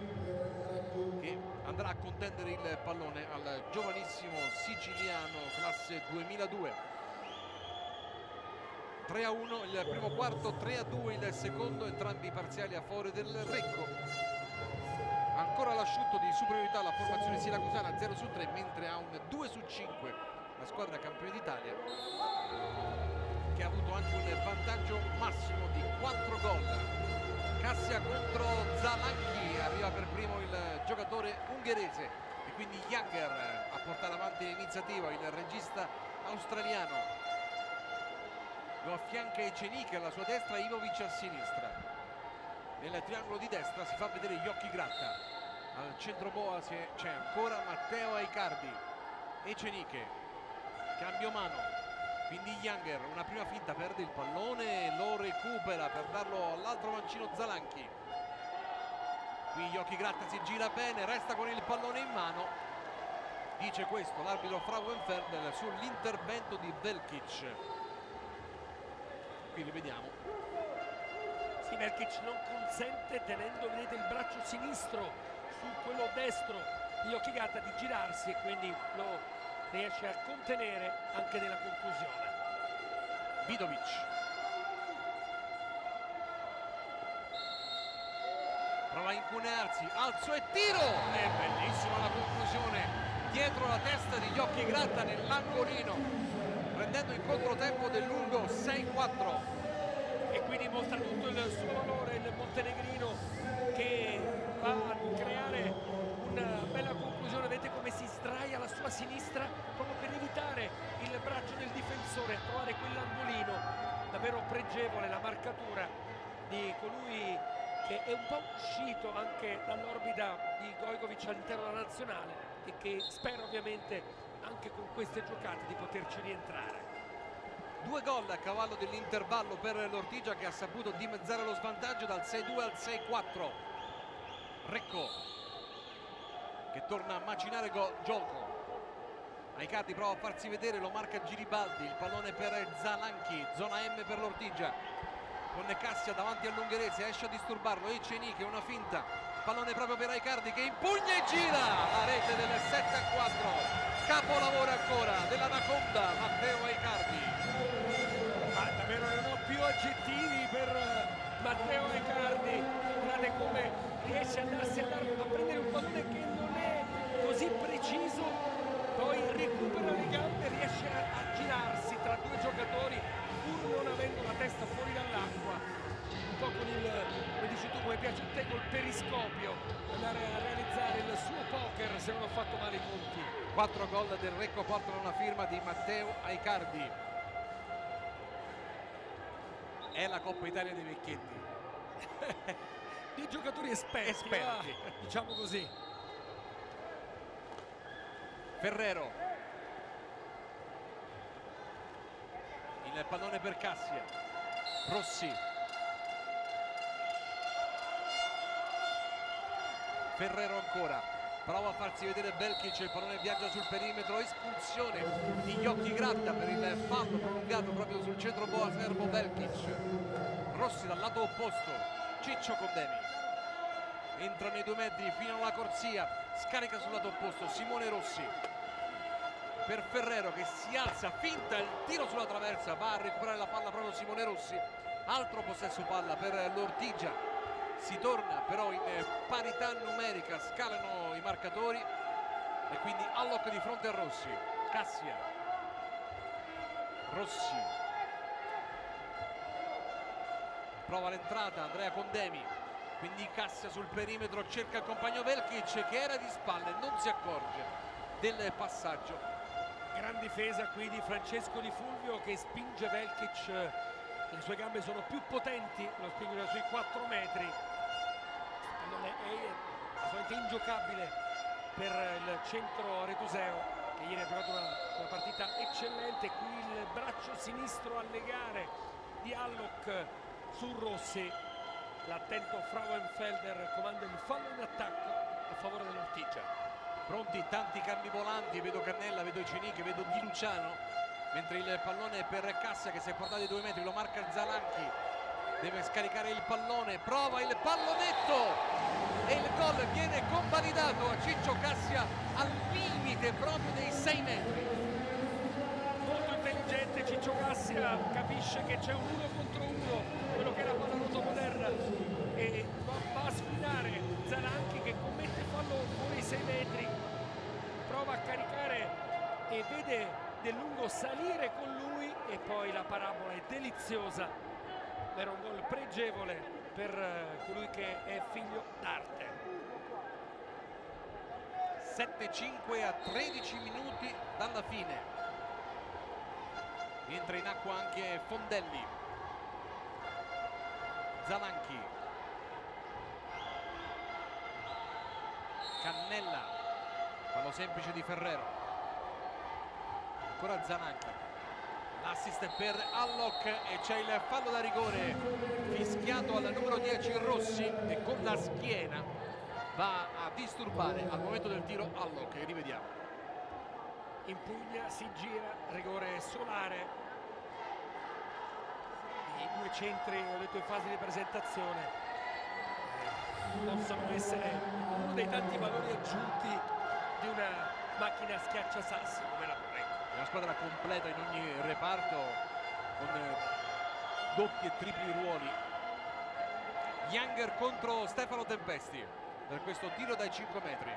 [SPEAKER 2] che andrà a contendere il pallone al giovanissimo siciliano classe 2002. 3-1 il primo quarto, 3-2 il secondo, entrambi parziali a favore del Recco. Ancora l'asciutto di superiorità la formazione siracusana, 0-3, mentre ha un 2-5 la squadra campione d'Italia. che ha avuto anche un vantaggio massimo di 4 gol. Cassia contro Zalanchi, arriva per primo il giocatore ungherese e quindi Younger a portare avanti l'iniziativa, il regista australiano. Lo affianca Eceniche alla sua destra, Ivovic a sinistra. Nel triangolo di destra si fa vedere Yoki Gratta, al centro boa c'è ancora Matteo Aicardi. Eceniche, cambio mano, quindi Younger, una prima finta, perde il pallone, lo recupera per darlo all'altro mancino Zalanchi. Qui Yoki Gratta si gira bene, resta con il pallone in mano, dice questo l'arbitro Frauenfelder sull'intervento di Velkic. Qui rivediamo.
[SPEAKER 1] Sì, Velkic non consente, tenendo, vedete, il braccio sinistro su quello destro di Yoki Gratta, di girarsi, e quindi lo riesce a contenere anche nella conclusione.
[SPEAKER 2] Vidovic, prova a incunearsi, alzo e tiro, è bellissima la conclusione dietro la testa di Yoki Gratta nell'angolino, prendendo il controtempo del lungo 6-4.
[SPEAKER 1] E qui dimostra tutto il suo valore il montenegrino, che va a creare una bella conclusione. Vedete come si sdraia la sua sinistra proprio per evitare il braccio del difensore, trovare quell'angolino. Davvero pregevole la marcatura di colui che è un po' uscito anche dall'orbita di Gojkovic all'interno della nazionale e che spera ovviamente anche con queste giocate di poterci rientrare.
[SPEAKER 2] 2 gol a cavallo dell'intervallo per l'Ortigia, che ha saputo dimezzare lo svantaggio dal 6-2 al 6-4. Recco che torna a macinare Giolco. Aicardi prova a farsi vedere, lo marca Giribaldi, il pallone per Zalanchi, zona M per l'Ortigia, con Cassia davanti all'ungherese, esce a disturbarlo Eceniche, una finta, pallone proprio per Aicardi che impugna e gira la rete del 7-4. Capolavoro ancora dell'Anaconda Matteo Aicardi.
[SPEAKER 1] Ma davvero non ho più aggettivi per Matteo Aicardi. Guardate come riesce a prendere un pallone che non è così preciso, poi recupera le gambe, riesce a girarsi tra due giocatori pur non avendo la testa fuori dall'acqua, un po' con il, come dici tu, come piace a te, col periscopio, andare a realizzare il suo poker, se non ho fatto male i conti.
[SPEAKER 2] 4 gol del Recco portano la firma di Matteo Aicardi. È la Coppa Italia dei vecchietti.
[SPEAKER 1] Di giocatori esperti. Diciamo così.
[SPEAKER 2] Ferrero, il pallone per Cassia, Rossi, Ferrero ancora, prova a farsi vedere Velkic, il pallone viaggia sul perimetro, espulsione di Yoki Gratta per il fallo prolungato proprio sul centro boa serbo Velkic. Rossi dal lato opposto, Ciccio Condemi entra nei 2 metri fino alla corsia, scarica sul lato opposto Simone Rossi per Ferrero che si alza, finta il tiro sulla traversa, va a recuperare la palla proprio Simone Rossi, altro possesso palla per l'Ortigia. Si torna però in parità numerica, scalano i marcatori e quindi Alloc di fronte a Rossi. Cassia, Rossi, prova l'entrata Andrea Condemi, quindi Cassia sul perimetro, cerca il compagno Velkic che era di spalle, non si accorge del passaggio.
[SPEAKER 1] Gran difesa qui di Francesco Di Fulvio che spinge Velkic, le sue gambe sono più potenti, lo spingono sui 4 metri. È assolutamente ingiocabile per il centro retuseo, che ieri ha giocato una partita eccellente. Qui il braccio sinistro a legare di Alloc su Rossi. L'attento Frauenfelder comanda il fallo in attacco a favore dell'Ortigia.
[SPEAKER 2] Pronti tanti cambi volanti, vedo Cannella, vedo Eceniche, vedo Di Luciano, mentre il pallone è per Cassia che si è portato ai 2 metri, lo marca Zalanchi, deve scaricare il pallone, prova il pallonetto e il gol viene convalidato a Ciccio Cassia al limite proprio dei 6 metri.
[SPEAKER 1] Molto intelligente Ciccio Cassia, capisce che c'è un 1 contro 1, quello che era la pallavolo moderna, e va a sfidare Zalanchi che commette fallo fuori i 6 metri, prova a caricare e vede Del Lungo salire con lui e poi la parabola è deliziosa. Era un gol pregevole per colui che è figlio d'arte.
[SPEAKER 2] 7-5 a 13 minuti dalla fine. Entra in acqua anche Fondelli. Zalanchi. Cannella. Fallo semplice di Ferrero. Ancora Zalanchi. L'assist per Alloc e c'è il fallo da rigore fischiato al numero 10 Rossi, che con la schiena va a disturbare al momento del tiro Alloc, che rivediamo.
[SPEAKER 1] Impugna, si gira, rigore solare. I due centri, ho detto in fase di presentazione, possono essere uno dei tanti valori aggiunti di una macchina schiacciasassi come la Porrecco.
[SPEAKER 2] Una squadra completa in ogni reparto, con doppi e tripli ruoli. Younger contro Stefano Tempesti per questo tiro dai 5 metri.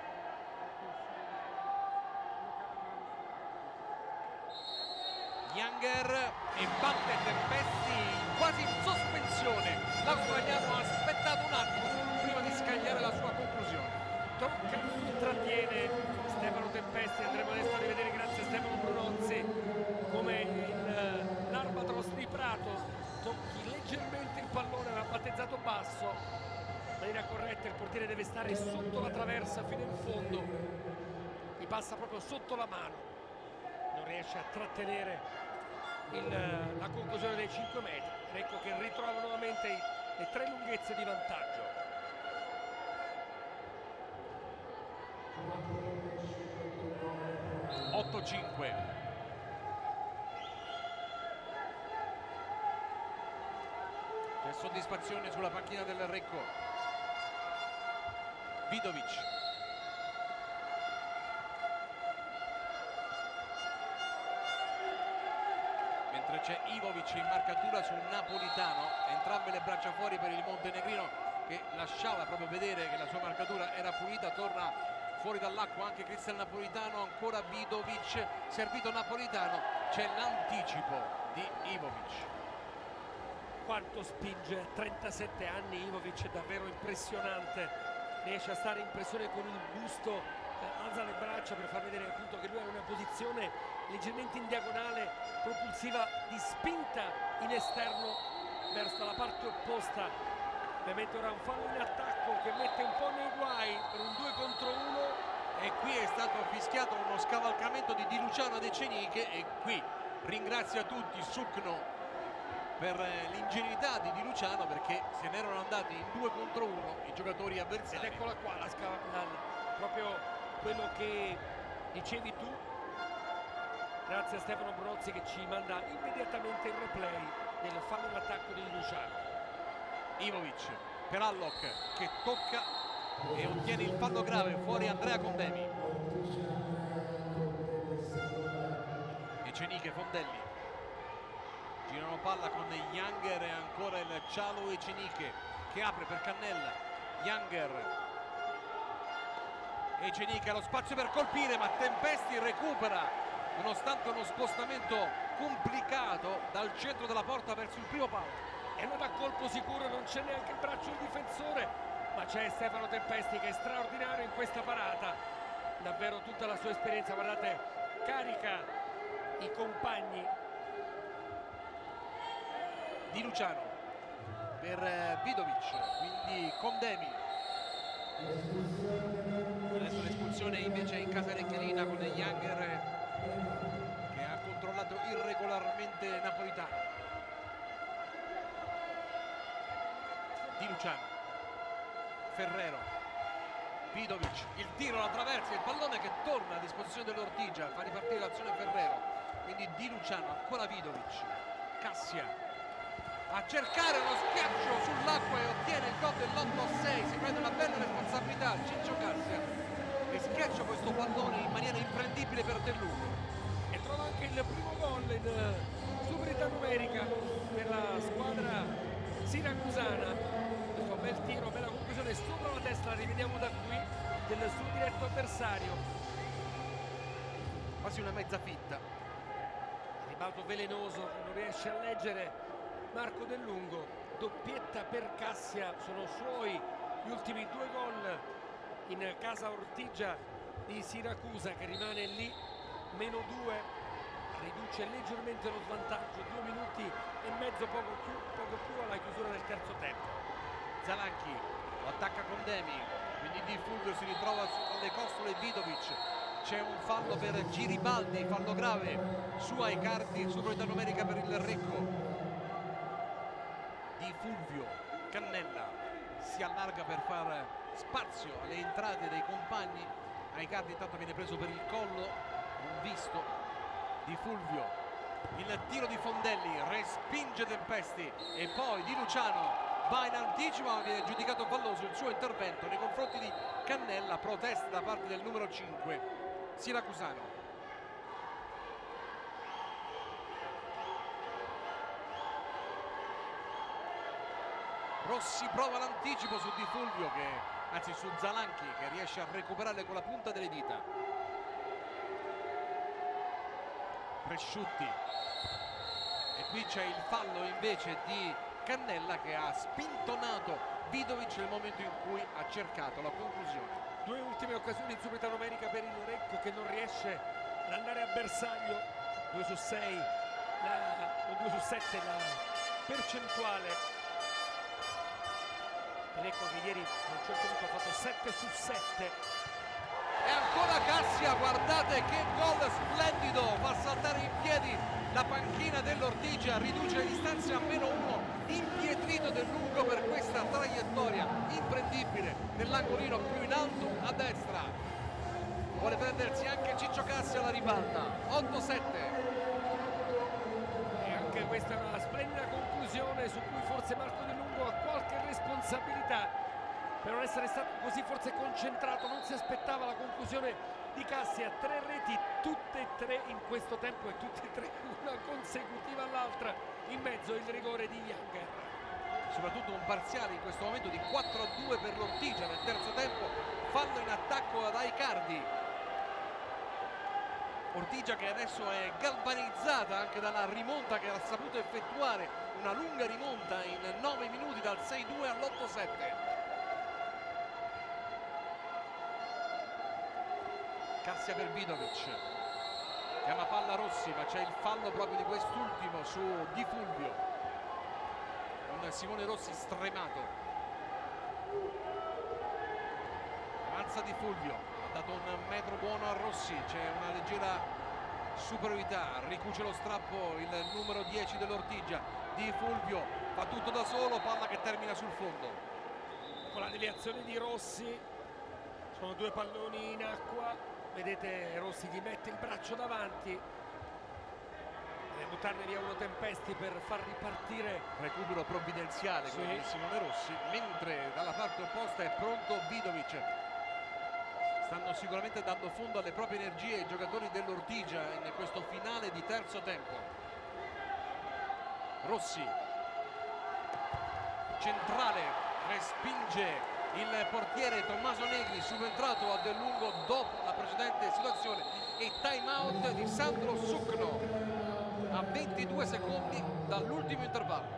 [SPEAKER 2] Younger e batte Tempesti quasi in sospensione. L'australiano ha aspettato un attimo prima di scagliare la sua conclusione.
[SPEAKER 1] Tocca, trattiene Stefano Tempesti. Andremo adesso a rivedere, grazie a Stefano Brunozzi, come l'Albatros di Prato tocchi leggermente il pallone, l'ha battezzato basso. In maniera corretta, il portiere deve stare sotto la traversa fino in fondo, gli passa proprio sotto la mano, non riesce a trattenere la conclusione dei 5 metri. Ecco che ritrova nuovamente le 3 lunghezze di vantaggio.
[SPEAKER 2] C'è soddisfazione sulla panchina del Recco. Vidovic. Mentre c'è Ivovic in marcatura sul Napolitano, entrambe le braccia fuori per il montenegrino, che lasciava proprio vedere che la sua marcatura era pulita. Torna fuori dall'acqua anche Cristian Napolitano, ancora Vidovic, servito Napolitano, c'è l'anticipo di Ivovic.
[SPEAKER 1] Quanto spinge, 37 anni Ivovic, è davvero impressionante, riesce a stare in pressione con il busto, alza le braccia per far vedere appunto che lui ha una posizione leggermente in diagonale, propulsiva, di spinta in esterno verso la parte opposta. Ovviamente ora un fallo in attacco che mette un po' nei guai per un 2 contro 1.
[SPEAKER 2] E qui è stato fischiato uno scavalcamento di Di Luciano ad Eceniche, e qui ringrazia tutti Sucno per l'ingenuità di Di Luciano, perché se ne erano andati in 2 contro 1 i giocatori avversari.
[SPEAKER 1] Ed eccola qua proprio quello che dicevi tu, grazie a Stefano Brozzi che ci manda immediatamente il replay del fallo in attacco di Di Luciano.
[SPEAKER 2] Ivovic per Alloc, che tocca e ottiene il fallo grave, fuori Andrea Condemi. Eceniche, Fondelli, girano palla con Younger e ancora il Cialo Eceniche che apre per Cannella. Younger, Eceniche, lo spazio per colpire, ma Tempesti recupera nonostante uno spostamento complicato dal centro della porta verso il primo palo.
[SPEAKER 1] E non da colpo sicuro, non c'è neanche il braccio del difensore, ma c'è Stefano Tempesti che è straordinario in questa parata, davvero tutta la sua esperienza, guardate, carica i compagni.
[SPEAKER 2] Di Luciano per Vidovic, quindi Condemi. Adesso l'espulsione invece in casa Recchialina con Younger che ha controllato irregolarmente Napolitano. Di Luciano, Ferrero, Vidovic, il tiro alla traversa, il pallone che torna a disposizione dell'Ortigia, fa ripartire l'azione Ferrero, quindi Di Luciano, ancora Vidovic, Cassia a cercare uno schiaccio sull'acqua e ottiene il gol dell'8-6, si prende una bella responsabilità Ciccio Cassia e schiaccia questo pallone in maniera imprendibile per Del Lungo.
[SPEAKER 1] E trova anche il primo gol in superiorità numerica per la squadra siracusana. Questo bel tiro, bella conclusione sopra la testa, la rivediamo da qui, del suo diretto avversario.
[SPEAKER 2] Quasi una mezza fitta.
[SPEAKER 1] Baldo velenoso che non riesce a leggere Marco Del Lungo. Doppietta per Cassia, sono suoi gli ultimi 2 gol in casa Ortigia di Siracusa, che rimane lì -2, riduce leggermente lo svantaggio, 2 minuti e mezzo, poco più alla chiusura del terzo tempo.
[SPEAKER 2] Zalanchi lo attacca con Demi, quindi Di Fulvio si ritrova sulle costole Vidovic. C'è un fallo per Giribaldi, fallo grave su Aicardi, superiorità numerica per il Recco. Di Fulvio, Cannella si allarga per far spazio alle entrate dei compagni. Aicardi intanto viene preso per il collo, un visto. Di Fulvio, il tiro di Fondelli, respinge Tempesti e poi Di Luciano va in anticipo, ma viene giudicato falloso il suo intervento nei confronti di Cannella. Protesta da parte del numero 5 siracusano. Rossi prova l'anticipo su Di Fulvio, anzi su Zalanchi, che riesce a recuperare con la punta delle dita. Presciutti, e qui c'è il fallo invece di Cannella, che ha spintonato Vidovic nel momento in cui ha cercato la conclusione.
[SPEAKER 1] 2 ultime occasioni in superiorità numerica per il Recco, che non riesce ad andare a bersaglio. 2 su 6 o 2 su 7 la percentuale. Il Recco che ieri a un certo punto ha fatto 7 su 7.
[SPEAKER 2] E ancora Cassia, guardate che gol splendido, fa saltare in piedi la panchina dell'Ortigia, riduce le distanze a -1, impietrito Del Lungo per questa traiettoria imprendibile nell'angolino più in alto a destra. Vuole prendersi anche Ciccio Cassia alla ribalta. 8-7.
[SPEAKER 1] E anche questa è una splendida conclusione su cui forse Marco Del Lungo ha qualche responsabilità per non essere stato così forse concentrato. Non si aspettava la conclusione di Cassia. 3 reti, tutte e 3 in questo tempo, e tutte e 3 una consecutiva all'altra. In mezzo il rigore di Younger.
[SPEAKER 2] Soprattutto un parziale in questo momento di 4-2 per l'Ortigia nel terzo tempo. Fallo in attacco ad Aicardi. Ortigia che adesso è galvanizzata anche dalla rimonta che ha saputo effettuare, una lunga rimonta in 9 minuti dal 6-2 all'8-7. Cassia per Vidovic, chiama palla Rossi, ma c'è il fallo proprio di quest'ultimo su Di Fulvio, un Simone Rossi stremato. Avanza Di Fulvio, ha dato un metro buono a Rossi, c'è una leggera superiorità, ricuce lo strappo il numero 10 dell'Ortigia. Di Fulvio fa tutto da solo, palla che termina sul fondo.
[SPEAKER 1] Con la deviazione di Rossi, sono 2 palloni in acqua. Vedete, Rossi gli mette il braccio davanti, deve buttarne via uno Tempesti per far ripartire.
[SPEAKER 2] Recupero provvidenziale,
[SPEAKER 1] sì,
[SPEAKER 2] di Simone Rossi, mentre dalla parte opposta è pronto Vidovic. Stanno sicuramente dando fondo alle proprie energie i giocatori dell'Ortigia in questo finale di terzo tempo. Rossi, centrale, respinge il portiere Tommaso Negri, subentrato a Del Lungo dopo la precedente situazione, e time out di Sandro Sucno a 22 secondi dall'ultimo intervallo.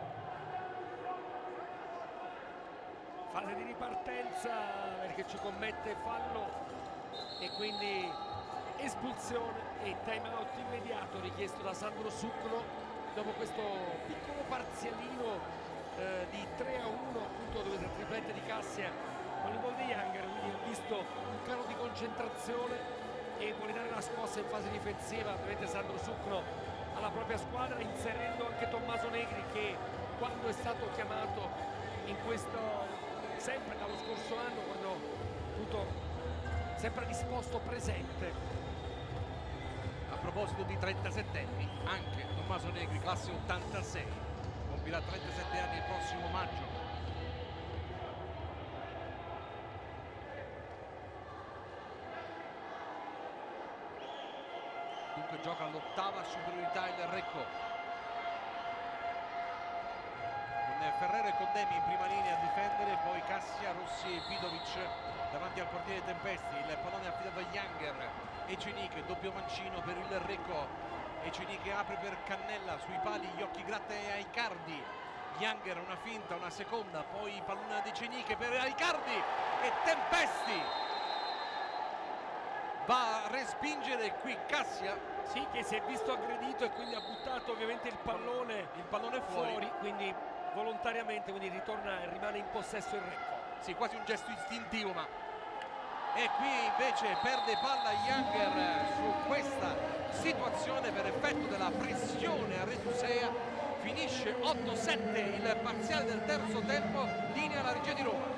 [SPEAKER 1] Fase di ripartenza, perché ci commette fallo e quindi espulsione e time out immediato richiesto da Sandro Sucno dopo questo piccolo parzialino di 3-1, appunto, dove il triplette di Cassia con il gol di Younger. Quindi ha visto un calo di concentrazione e vuole dare la scossa in fase difensiva, ovviamente Sandro Sucno, alla propria squadra, inserendo anche Tommaso Negri, che quando è stato chiamato in questo, sempre dallo scorso anno, quando appunto sempre disposto, presente.
[SPEAKER 2] A proposito di 37enni, anche Tommaso Negri, classe 86, compirà 37 anni il prossimo maggio. Dunque gioca all'8ª superiorità il Recco, con Ferrero e Condemi in prima linea a difendere, poi Cassia, Rossi e Vidovic davanti al portiere Tempesti. Il pallone affidato a Younger, Eceniche, doppio mancino per il Recco, Eceniche apre per Cannella, sui pali gli occhi gratta a Icardi, Younger una finta, una seconda, poi il pallone ad Eceniche per Icardi e Tempesti va a respingere qui Cassia.
[SPEAKER 1] Sì, che si è visto aggredito e quindi ha buttato ovviamente il pallone fuori, quindi volontariamente, quindi ritorna e rimane in possesso il Recco.
[SPEAKER 2] Sì, quasi un gesto istintivo, ma e qui invece perde palla Younger su questa situazione per effetto della pressione a Redusea. Finisce 8-7 il parziale del terzo tempo, linea la regia di Roma.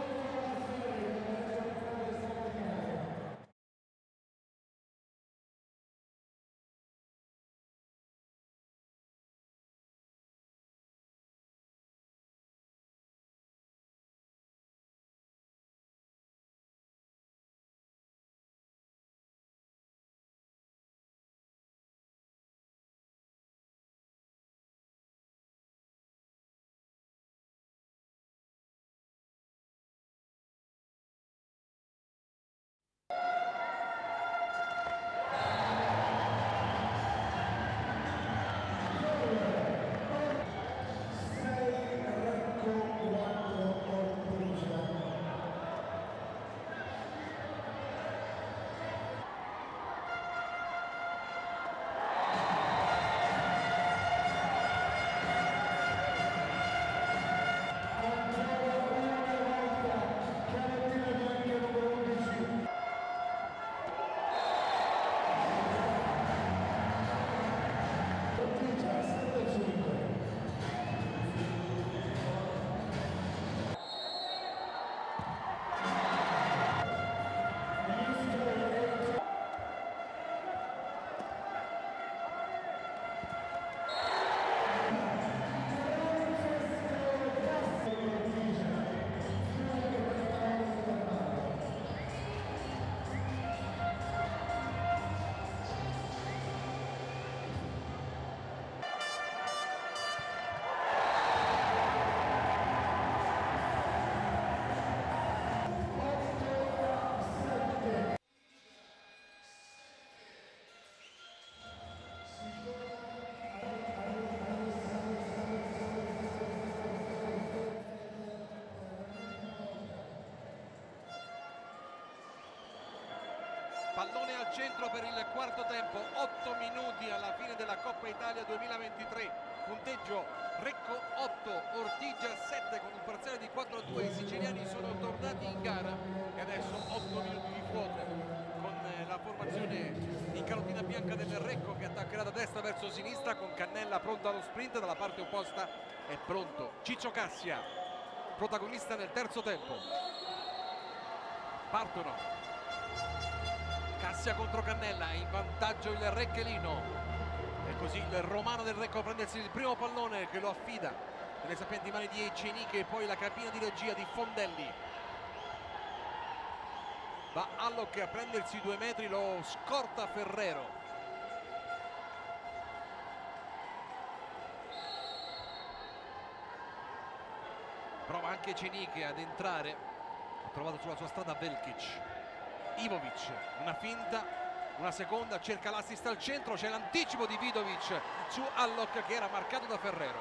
[SPEAKER 2] Pallone al centro per il quarto tempo, 8 minuti alla fine della Coppa Italia 2023, punteggio Recco 8, Ortigia 7 con un parziale di 4-2, i siciliani sono tornati in gara e adesso 8 minuti di fuoco con la formazione in calotina bianca del Recco che attaccherà da destra verso sinistra con Cannella pronto allo sprint, dalla parte opposta è pronto Ciccio Cassia, protagonista nel terzo tempo. Partono. Cassia contro Cannella, in vantaggio il Recchelino e così il romano del Recco a prendersi il primo pallone che lo affida nelle sapienti mani di Eceniche e poi la cabina di regia di Fondelli. Va Alloc a prendersi 2 metri, lo scorta Ferrero. Prova anche Eceniche ad entrare, ha trovato sulla sua strada Velkic. Ivovic, una finta, una seconda, cerca l'assist al centro, c'è l'anticipo di Vidovic su Alloc che era marcato da Ferrero.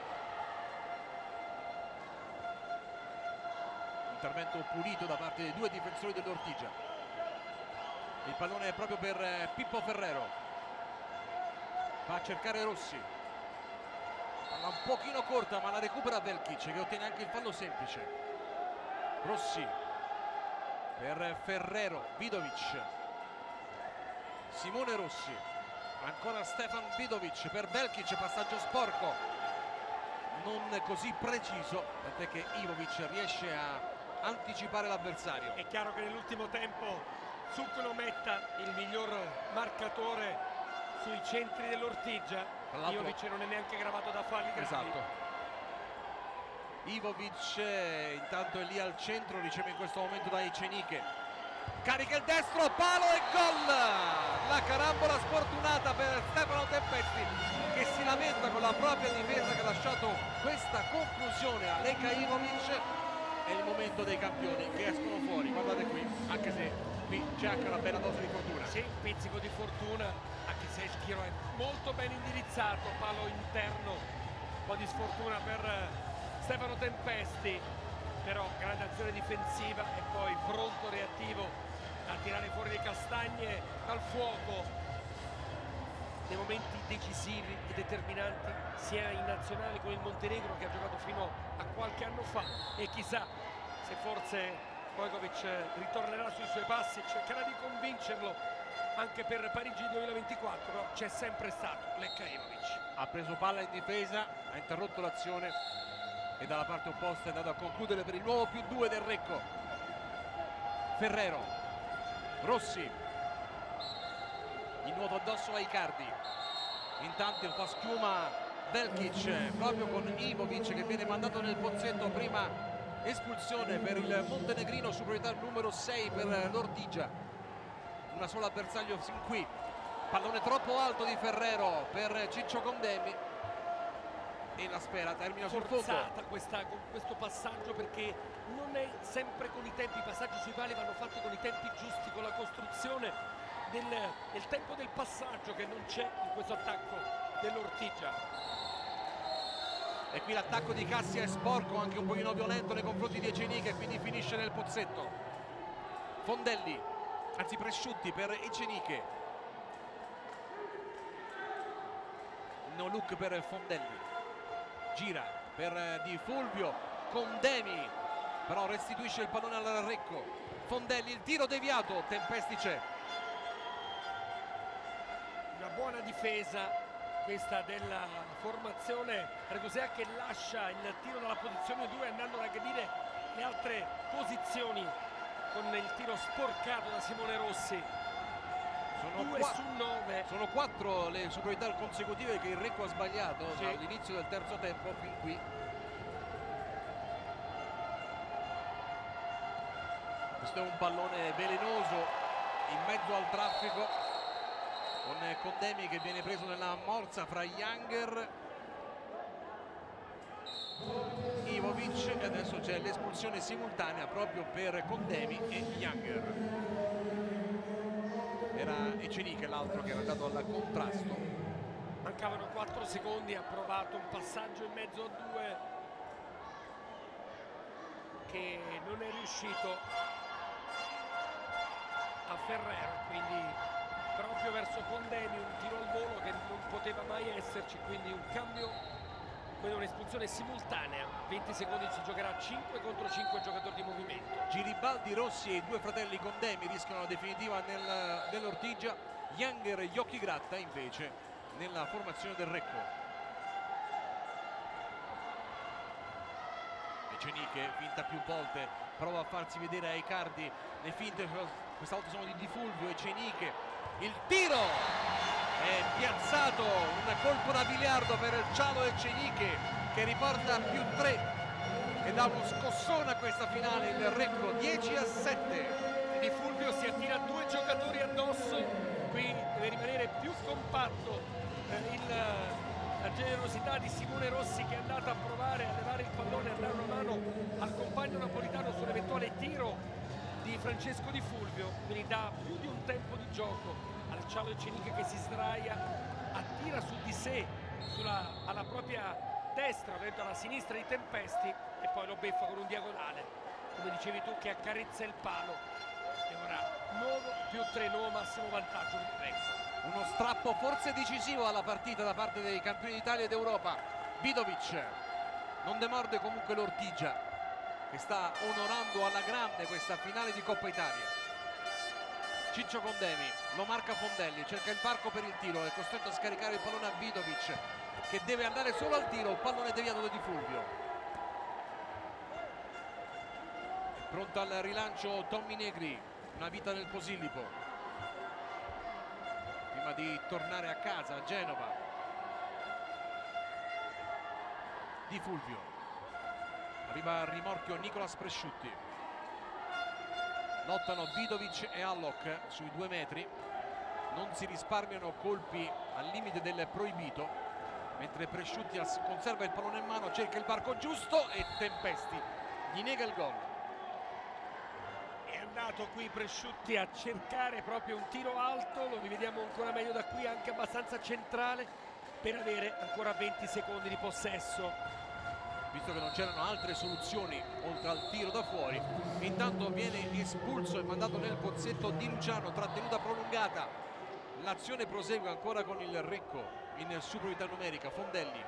[SPEAKER 2] Intervento pulito da parte dei due difensori dell'Ortigia. Il pallone è proprio per Pippo Ferrero, va a cercare Rossi, palla un pochino corta ma la recupera Velkic che ottiene anche il fallo semplice. Rossi per Ferrero, Vidovic, Simone Rossi, ancora Stefan Vidovic per Velkic, passaggio sporco, non così preciso perché Ivovic riesce a anticipare l'avversario.
[SPEAKER 1] È chiaro che nell'ultimo tempo Zuccono Metta, il miglior marcatore sui centri dell'Ortigia, Ivovic non è neanche gravato da falli gravi.
[SPEAKER 2] Esatto. Ivovic intanto è lì al centro, riceve in questo momento da Eceniche, carica il destro, palo e gol. La carambola sfortunata per Stefano Tempesti, che si lamenta con la propria difesa che ha lasciato questa conclusione a Leka Ivovic. È il momento dei campioni che escono fuori, guardate qui, anche se qui c'è anche una bella dose di fortuna.
[SPEAKER 1] Sì, un pizzico di fortuna, anche se il tiro è molto ben indirizzato, palo interno, un po' di sfortuna per Stefano Tempesti, però grande azione difensiva e poi pronto reattivo a tirare fuori le castagne dal fuoco nei momenti decisivi e determinanti, sia in nazionale con il Montenegro, che ha giocato fino a qualche anno fa, e chissà se forse Bojkovic ritornerà sui suoi passi, cercherà di convincerlo anche per Parigi 2024, però c'è sempre stato Leka Ivovic.
[SPEAKER 2] Ha preso palla in difesa, ha interrotto l'azione e dalla parte opposta è andato a concludere per il nuovo +2 del Recco. Ferrero, Rossi, il nuovo addosso a Icardi, intanto fa schiuma Velkic proprio con Ivovic che viene mandato nel pozzetto. Prima espulsione per il montenegrino, superiorità numero 6 per l'Ortigia, una sola bersaglio sin qui. Pallone troppo alto di Ferrero per Ciccio Condemi e la sfera termina sul fondo.
[SPEAKER 1] Con questo passaggio, perché non è sempre con i tempi, i passaggi sui pali vanno fatti con i tempi giusti, con la costruzione del tempo del passaggio che non c'è in questo attacco dell'Ortigia.
[SPEAKER 2] E qui l'attacco di Cassia è sporco, anche un pochino violento nei confronti di Eceniche, quindi finisce nel pozzetto. Fondelli, anzi Presciutti per Eceniche. No look per Fondelli. Gira per Di Fulvio, Condemi però restituisce il pallone al Recco. Fondelli, il tiro deviato, Tempesti c'è.
[SPEAKER 1] Una buona difesa questa della formazione Redosea, che lascia il tiro dalla posizione 2 andando ad aggredire le altre posizioni con il tiro sporcato da Simone Rossi.
[SPEAKER 2] Sono
[SPEAKER 1] 2 su 9.
[SPEAKER 2] Sono 4 le superiorità consecutive che il Recco ha sbagliato, sì, all'inizio del terzo tempo fin qui. Questo è un pallone velenoso in mezzo al traffico, con Condemi che viene preso nella morsa fra Younger, Ivovic, e adesso c'è l'espulsione simultanea proprio per Condemi e Younger. Era Eceniche l'altro che era andato al contrasto.
[SPEAKER 1] Mancavano 4 secondi, ha provato un passaggio in mezzo a 2 che non è riuscito a Ferrero, quindi proprio verso Condemi un tiro al volo che non poteva mai esserci, quindi un cambio, quindi un'espulsione simultanea. 20 secondi, si giocherà 5 contro 5 giocatori di movimento.
[SPEAKER 2] Giribaldi, Rossi e i due fratelli Condemi rischiano la definitiva nell'Ortigia. Younger e Iocchi Gratta invece nella formazione del Recco. Eceniche finta più volte, prova a farsi vedere a Icardi, le finte questa volta sono di Fulvio. Eceniche, il tiro è piazzato, un colpo da biliardo per il Cialo Eceniche che riporta +3 e dà uno scossone a questa finale. Il Recco 10-7.
[SPEAKER 1] Di Fulvio si attira 2 giocatori addosso, qui deve rimanere più compatto. La generosità di Simone Rossi, che è andata a provare a levare il pallone e a dare una mano al compagno napolitano sull'eventuale tiro di Francesco Di Fulvio, quindi dà più di un tempo di gioco al Cialo Eceniche, che si sdraia, attira su di sé alla propria destra, alla sinistra di Tempesti, e poi lo beffa con un diagonale, come dicevi tu, che accarezza il palo. E ora nuovo +3, nuovo massimo vantaggio del Recco.
[SPEAKER 2] Uno strappo forse decisivo alla partita da parte dei campioni d'Italia ed Europa. Vidovic non demorde comunque l'Ortigia, che sta onorando alla grande questa finale di Coppa Italia. Ciccio Condemi lo marca Fondelli, cerca il varco per il tiro, è costretto a scaricare il pallone a Vidovic, che deve andare solo al tiro. Il pallone deviato da Di Fulvio. È pronto al rilancio Tommy Negri, una vita nel Posillipo prima di tornare a casa a Genova. Di Fulvio, arriva al rimorchio Nicolas Presciutti. Lottano Vidovic e Alloc sui 2 metri, non si risparmiano colpi al limite del proibito, mentre Presciuttias conserva il pallone in mano, cerca il varco giusto e Tempesti gli nega il gol.
[SPEAKER 1] È andato qui Presciutti a cercare proprio un tiro alto, lo rivediamo ancora meglio da qui, anche abbastanza centrale, per avere ancora 20 secondi di possesso.
[SPEAKER 2] Visto che non c'erano altre soluzioni oltre al tiro da fuori, intanto viene espulso e mandato nel pozzetto Di Luciano, trattenuta prolungata. L'azione prosegue ancora con il Recco in superiorità numerica. Fondelli,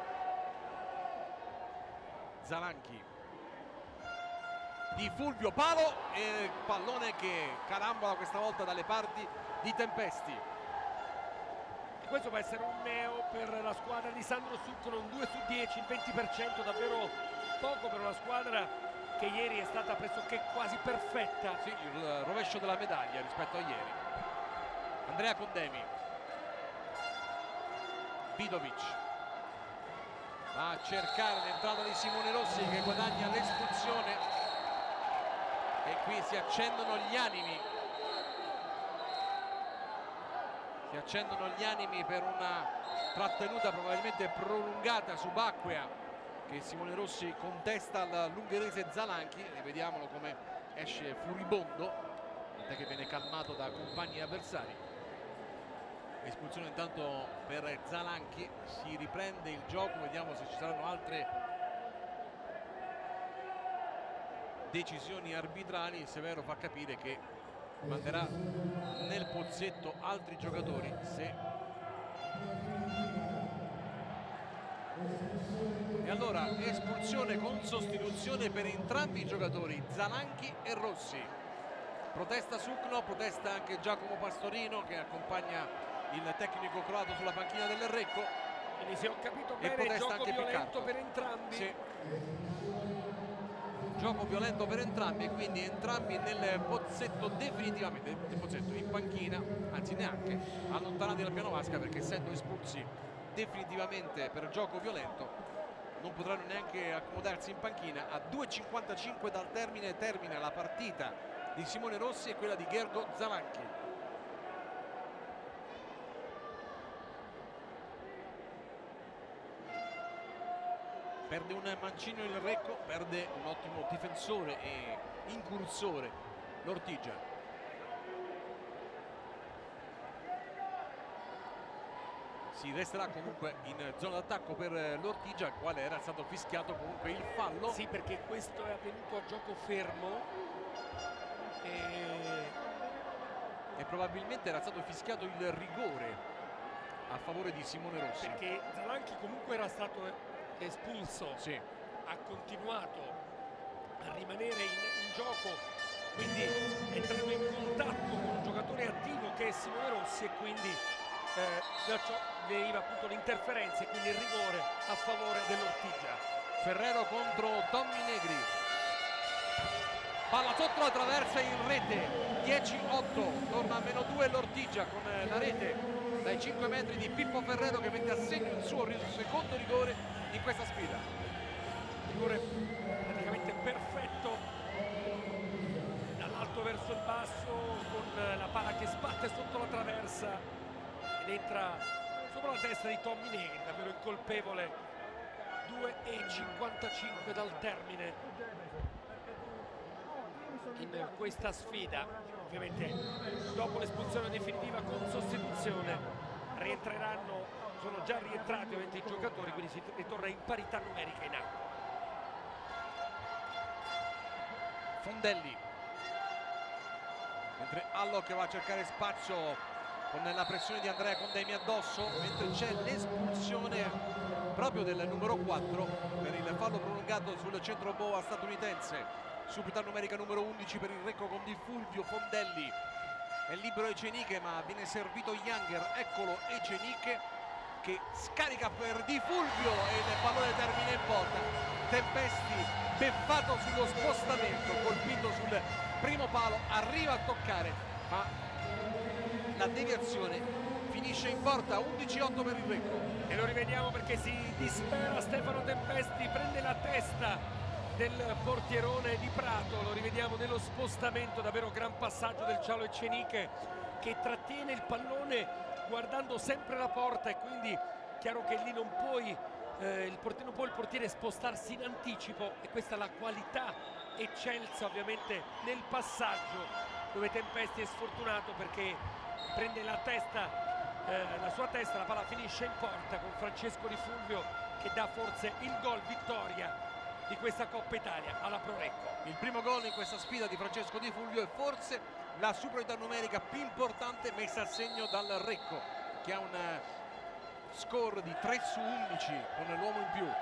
[SPEAKER 2] Zalanchi, Di Fulvio, palo e pallone che carambola questa volta dalle parti di Tempesti.
[SPEAKER 1] E questo può essere un neo per la squadra di Sandro Succono, un 2 su 10, il 20%, davvero poco per una squadra che ieri è stata pressoché quasi perfetta.
[SPEAKER 2] Sì, il rovescio della medaglia rispetto a ieri. Andrea Condemi, Vidovic va a cercare l'entrata di Simone Rossi che guadagna l'espulsione e qui si accendono gli animi. Si accendono gli animi per una trattenuta probabilmente prolungata subacquea che Simone Rossi contesta all'ungherese Zalanchi. Rivediamolo come esce furibondo, tant'è che viene calmato da compagni avversari. Espulsione intanto per Zalanchi, si riprende il gioco, vediamo se ci saranno altre decisioni arbitrali. Severo fa capire che manderà nel pozzetto altri giocatori e allora espulsione con sostituzione per entrambi i giocatori, Zalanchi e Rossi. Protesta Sucno, protesta anche Giacomo Pastorino che accompagna il tecnico croato sulla panchina del Recco.
[SPEAKER 1] Quindi se ho capito bene, gioco violento per entrambi.
[SPEAKER 2] Sì. Gioco violento per entrambi e quindi entrambi nel pozzetto definitivamente, nel pozzetto in panchina, anzi neanche allontanati dal piano vasca, perché essendo espulsi definitivamente per gioco violento non potranno neanche accomodarsi in panchina. A 2:55 dal termine termina la partita di Simone Rossi e quella di Gergo Zalanchi. Perde un mancino il Recco, perde un ottimo difensore e incursore l'Ortigia. Si resterà comunque in zona d'attacco per l'Ortigia, al quale era stato fischiato comunque il fallo.
[SPEAKER 1] Sì, perché questo è avvenuto a gioco fermo
[SPEAKER 2] e probabilmente era stato fischiato il rigore a favore di Simone Rossi.
[SPEAKER 1] Perché Zalanchi comunque era stato espulso,
[SPEAKER 2] sì.
[SPEAKER 1] Ha continuato a rimanere in gioco, quindi entrando in contatto con un giocatore attivo che è Simone Rossi, e quindi da ciò deriva appunto l'interferenza e quindi il rigore a favore dell'Ortigia.
[SPEAKER 2] Ferrero contro Tommy Negri, palla sotto la traversa in rete, 10-8, torna a -2 l'Ortigia con la rete dai 5 metri di Pippo Ferrero che mette a segno il suo secondo rigore in questa sfida.
[SPEAKER 1] Rigore praticamente perfetto dall'alto verso il basso, con la palla che sbatte sotto la traversa ed entra sopra la testa di Tommy Negri, davvero incolpevole. 2:55 dal termine in questa sfida. Ovviamente dopo l'espulsione definitiva con sostituzione rientreranno, sono già rientrati ovviamente i giocatori, quindi si ritorna in parità numerica in acqua.
[SPEAKER 2] Fondelli, mentre Alloc va a cercare spazio con la pressione di Andrea Condemi addosso, mentre c'è l'espulsione proprio del numero 4 per il fallo prolungato sul centro boa statunitense. Superiorità numerica numero 11 per il Recco con Di Fulvio. Fondelli è libero Eceniche, ma viene servito Younger. Eccolo Eceniche che scarica per Di Fulvio e il pallone termina in porta. Tempesti beffato sullo spostamento, colpito sul primo palo, arriva a toccare, ma la deviazione finisce in porta. 11-8 per il Recco.
[SPEAKER 1] E lo rivediamo perché si dispera Stefano Tempesti, prende la testa del portierone di Prato. Lo rivediamo nello spostamento, davvero gran passaggio del Cialo Eceniche, che trattiene il pallone guardando sempre la porta, e quindi chiaro che lì non puoi il portiere spostarsi in anticipo, e questa è la qualità eccelsa ovviamente nel passaggio, dove Tempesti è sfortunato perché prende la sua testa, la palla finisce in porta con Francesco Di Fulvio, che dà forse il gol vittoria di questa Coppa Italia alla Pro Recco.
[SPEAKER 2] Il primo gol in questa sfida di Francesco Di Fulvio è forse la superiorità numerica più importante messa a segno dal Recco, che ha un score di 3/11 con l'uomo in più.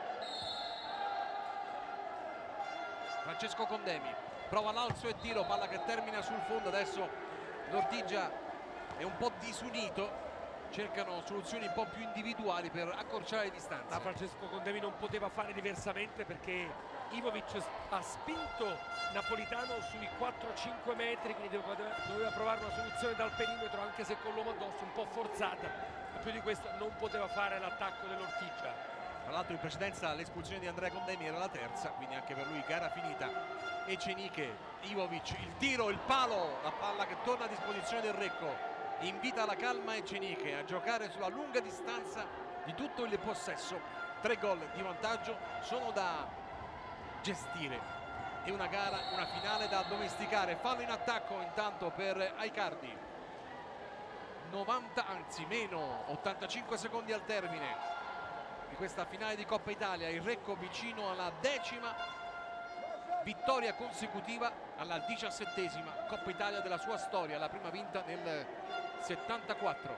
[SPEAKER 2] Francesco Condemi prova l'alzo e tiro, palla che termina sul fondo. Adesso l'Ortigia è un po' disunito, cercano soluzioni un po' più individuali per accorciare le distanze.
[SPEAKER 1] Ma Francesco Condemi non poteva fare diversamente, perché Ivovic ha spinto Napolitano sui 4-5 metri, quindi doveva provare una soluzione dal perimetro, anche se con l'uomo addosso un po' forzata. Più di questo non poteva fare l'attacco dell'Ortigia.
[SPEAKER 2] Tra l'altro in precedenza l'espulsione di Andrea Condemi era la terza, quindi anche per lui gara finita. Eceniche, Ivovic, il tiro, il palo, la palla che torna a disposizione del Recco, invita la calma Eceniche a giocare sulla lunga distanza di tutto il possesso. 3 gol di vantaggio sono da gestire, è una gara, una finale da domesticare. Fallo in attacco intanto per Aicardi. 90, anzi meno 85 secondi al termine di questa finale di Coppa Italia. Il Recco vicino alla 10ª vittoria consecutiva, alla 17ª Coppa Italia della sua storia, la prima vinta nel 74.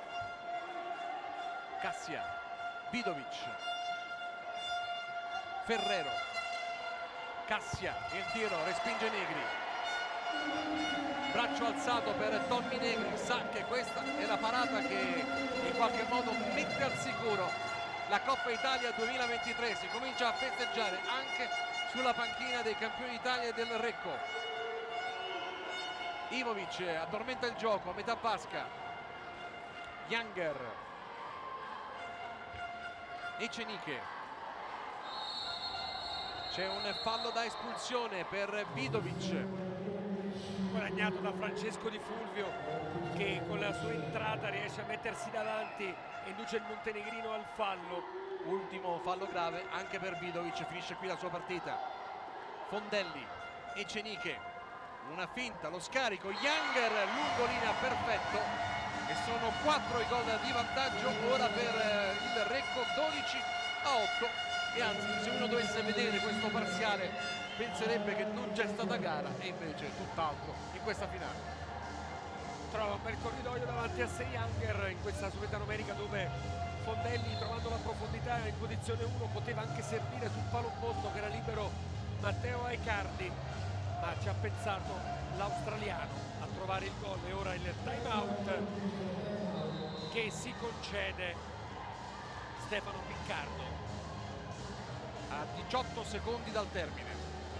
[SPEAKER 2] Cassia, Vidovic, Ferrero, Cassia, il tiro, respinge Negri. Braccio alzato per Tommy Negri, sa che questa è la parata che in qualche modo mette al sicuro la Coppa Italia 2023. Si comincia a festeggiare anche sulla panchina dei campioni d'Italia del Recco. Ivovic addormenta il gioco a metà vasca. Younger, Eceniche, c'è un fallo da espulsione per Vidovic,
[SPEAKER 1] guadagnato da Francesco Di Fulvio, che con la sua entrata riesce a mettersi davanti e induce il montenegrino al fallo.
[SPEAKER 2] ultimo fallo grave anche per Vidovic. Finisce qui la sua partita. Fondelli, Eceniche, una finta, lo scarico, Younger, lungolinea, perfetto, e sono 4 i gol di vantaggio ora per il Recco, 12-8, e anzi, se uno dovesse vedere questo parziale penserebbe che non c'è stata gara, e invece è tutt'altro in questa finale.
[SPEAKER 1] Trova un bel corridoio davanti a sé Younger in questa superiorità numerica, dove Fondelli, trovando la profondità in posizione 1, poteva anche servire sul palo opposto, che era libero Matteo Aicardi, ma ci ha pensato l'australiano a trovare il gol. E ora il time out che si concede Stefano Piccardo
[SPEAKER 2] a 18 secondi dal termine.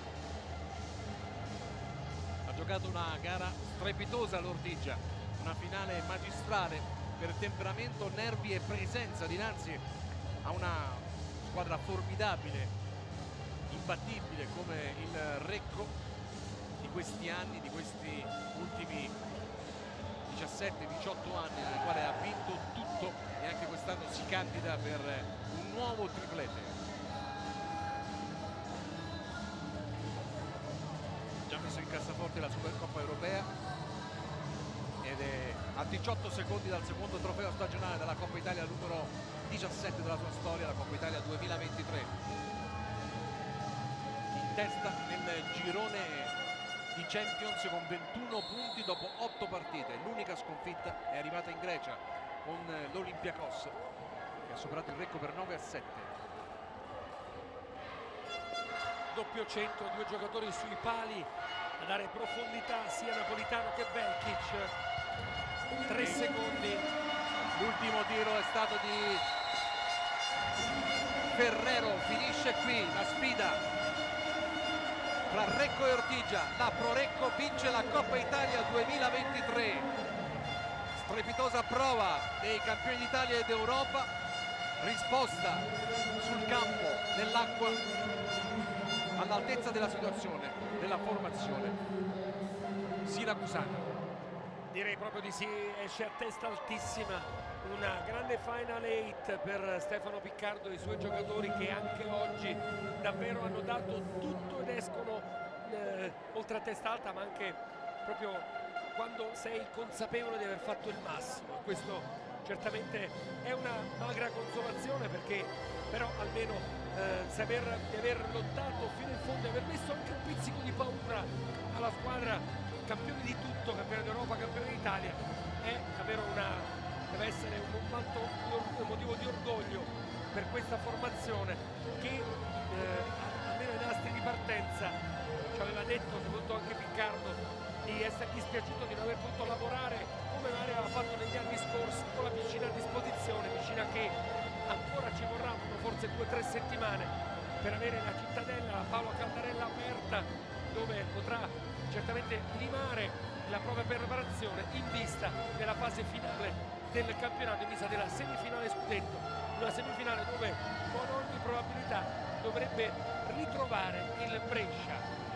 [SPEAKER 2] Ha giocato una gara strepitosa l'Ortigia, una finale magistrale per temperamento, nervi e presenza dinanzi a una squadra formidabile, imbattibile come il Recco di questi anni, di questi ultimi 17-18 anni, nel quale ha vinto tutto, e anche quest'anno si candida per un nuovo triplete. Già messo in cassaforte la Supercoppa europea ed è a 18 secondi dal secondo trofeo stagionale della Coppa Italia numero 17 della sua storia, la Coppa Italia 2023. In testa nel girone di Champions con 21 punti dopo 8 partite. L'unica sconfitta è arrivata in Grecia con l'Olympiakos, che ha superato il Recco per 9-7.
[SPEAKER 1] Doppio centro, 2 giocatori sui pali a dare profondità sia Napolitano che Velkic. 3 secondi.
[SPEAKER 2] L'ultimo tiro è stato di Ferrero. Finisce qui la sfida tra Recco e Ortigia. La Pro Recco vince la Coppa Italia 2023. Strepitosa prova dei campioni d'Italia ed Europa. risposta sul campo, nell'acqua, all'altezza della situazione, della formazione siracusana.
[SPEAKER 1] Direi proprio di sì, esce a testa altissima, una grande Final 8 per Stefano Piccardo e i suoi giocatori, che anche oggi davvero hanno dato tutto ed escono oltre a testa alta, ma anche proprio quando sei consapevole di aver fatto il massimo. Questo certamente è una magra consolazione, perché però almeno saper di aver lottato fino in fondo e aver messo anche un pizzico di paura alla squadra campioni di tutto, campione d'Europa, campione d'Italia, è davvero deve essere un motivo di orgoglio per questa formazione che almeno ai nastri di partenza ci aveva detto, soprattutto anche Piccardo, di essere dispiaciuto di non aver potuto lavorare come magari aveva fatto negli anni scorsi, con la piscina a disposizione, piscina che ancora ci vorranno forse 2 o 3 settimane per avere la cittadella Paolo Caldarella aperta, dove potrà certamente limare la propria preparazione in vista della fase finale del campionato, in vista della semifinale scudetto, una semifinale dove con ogni probabilità dovrebbe ritrovare il Brescia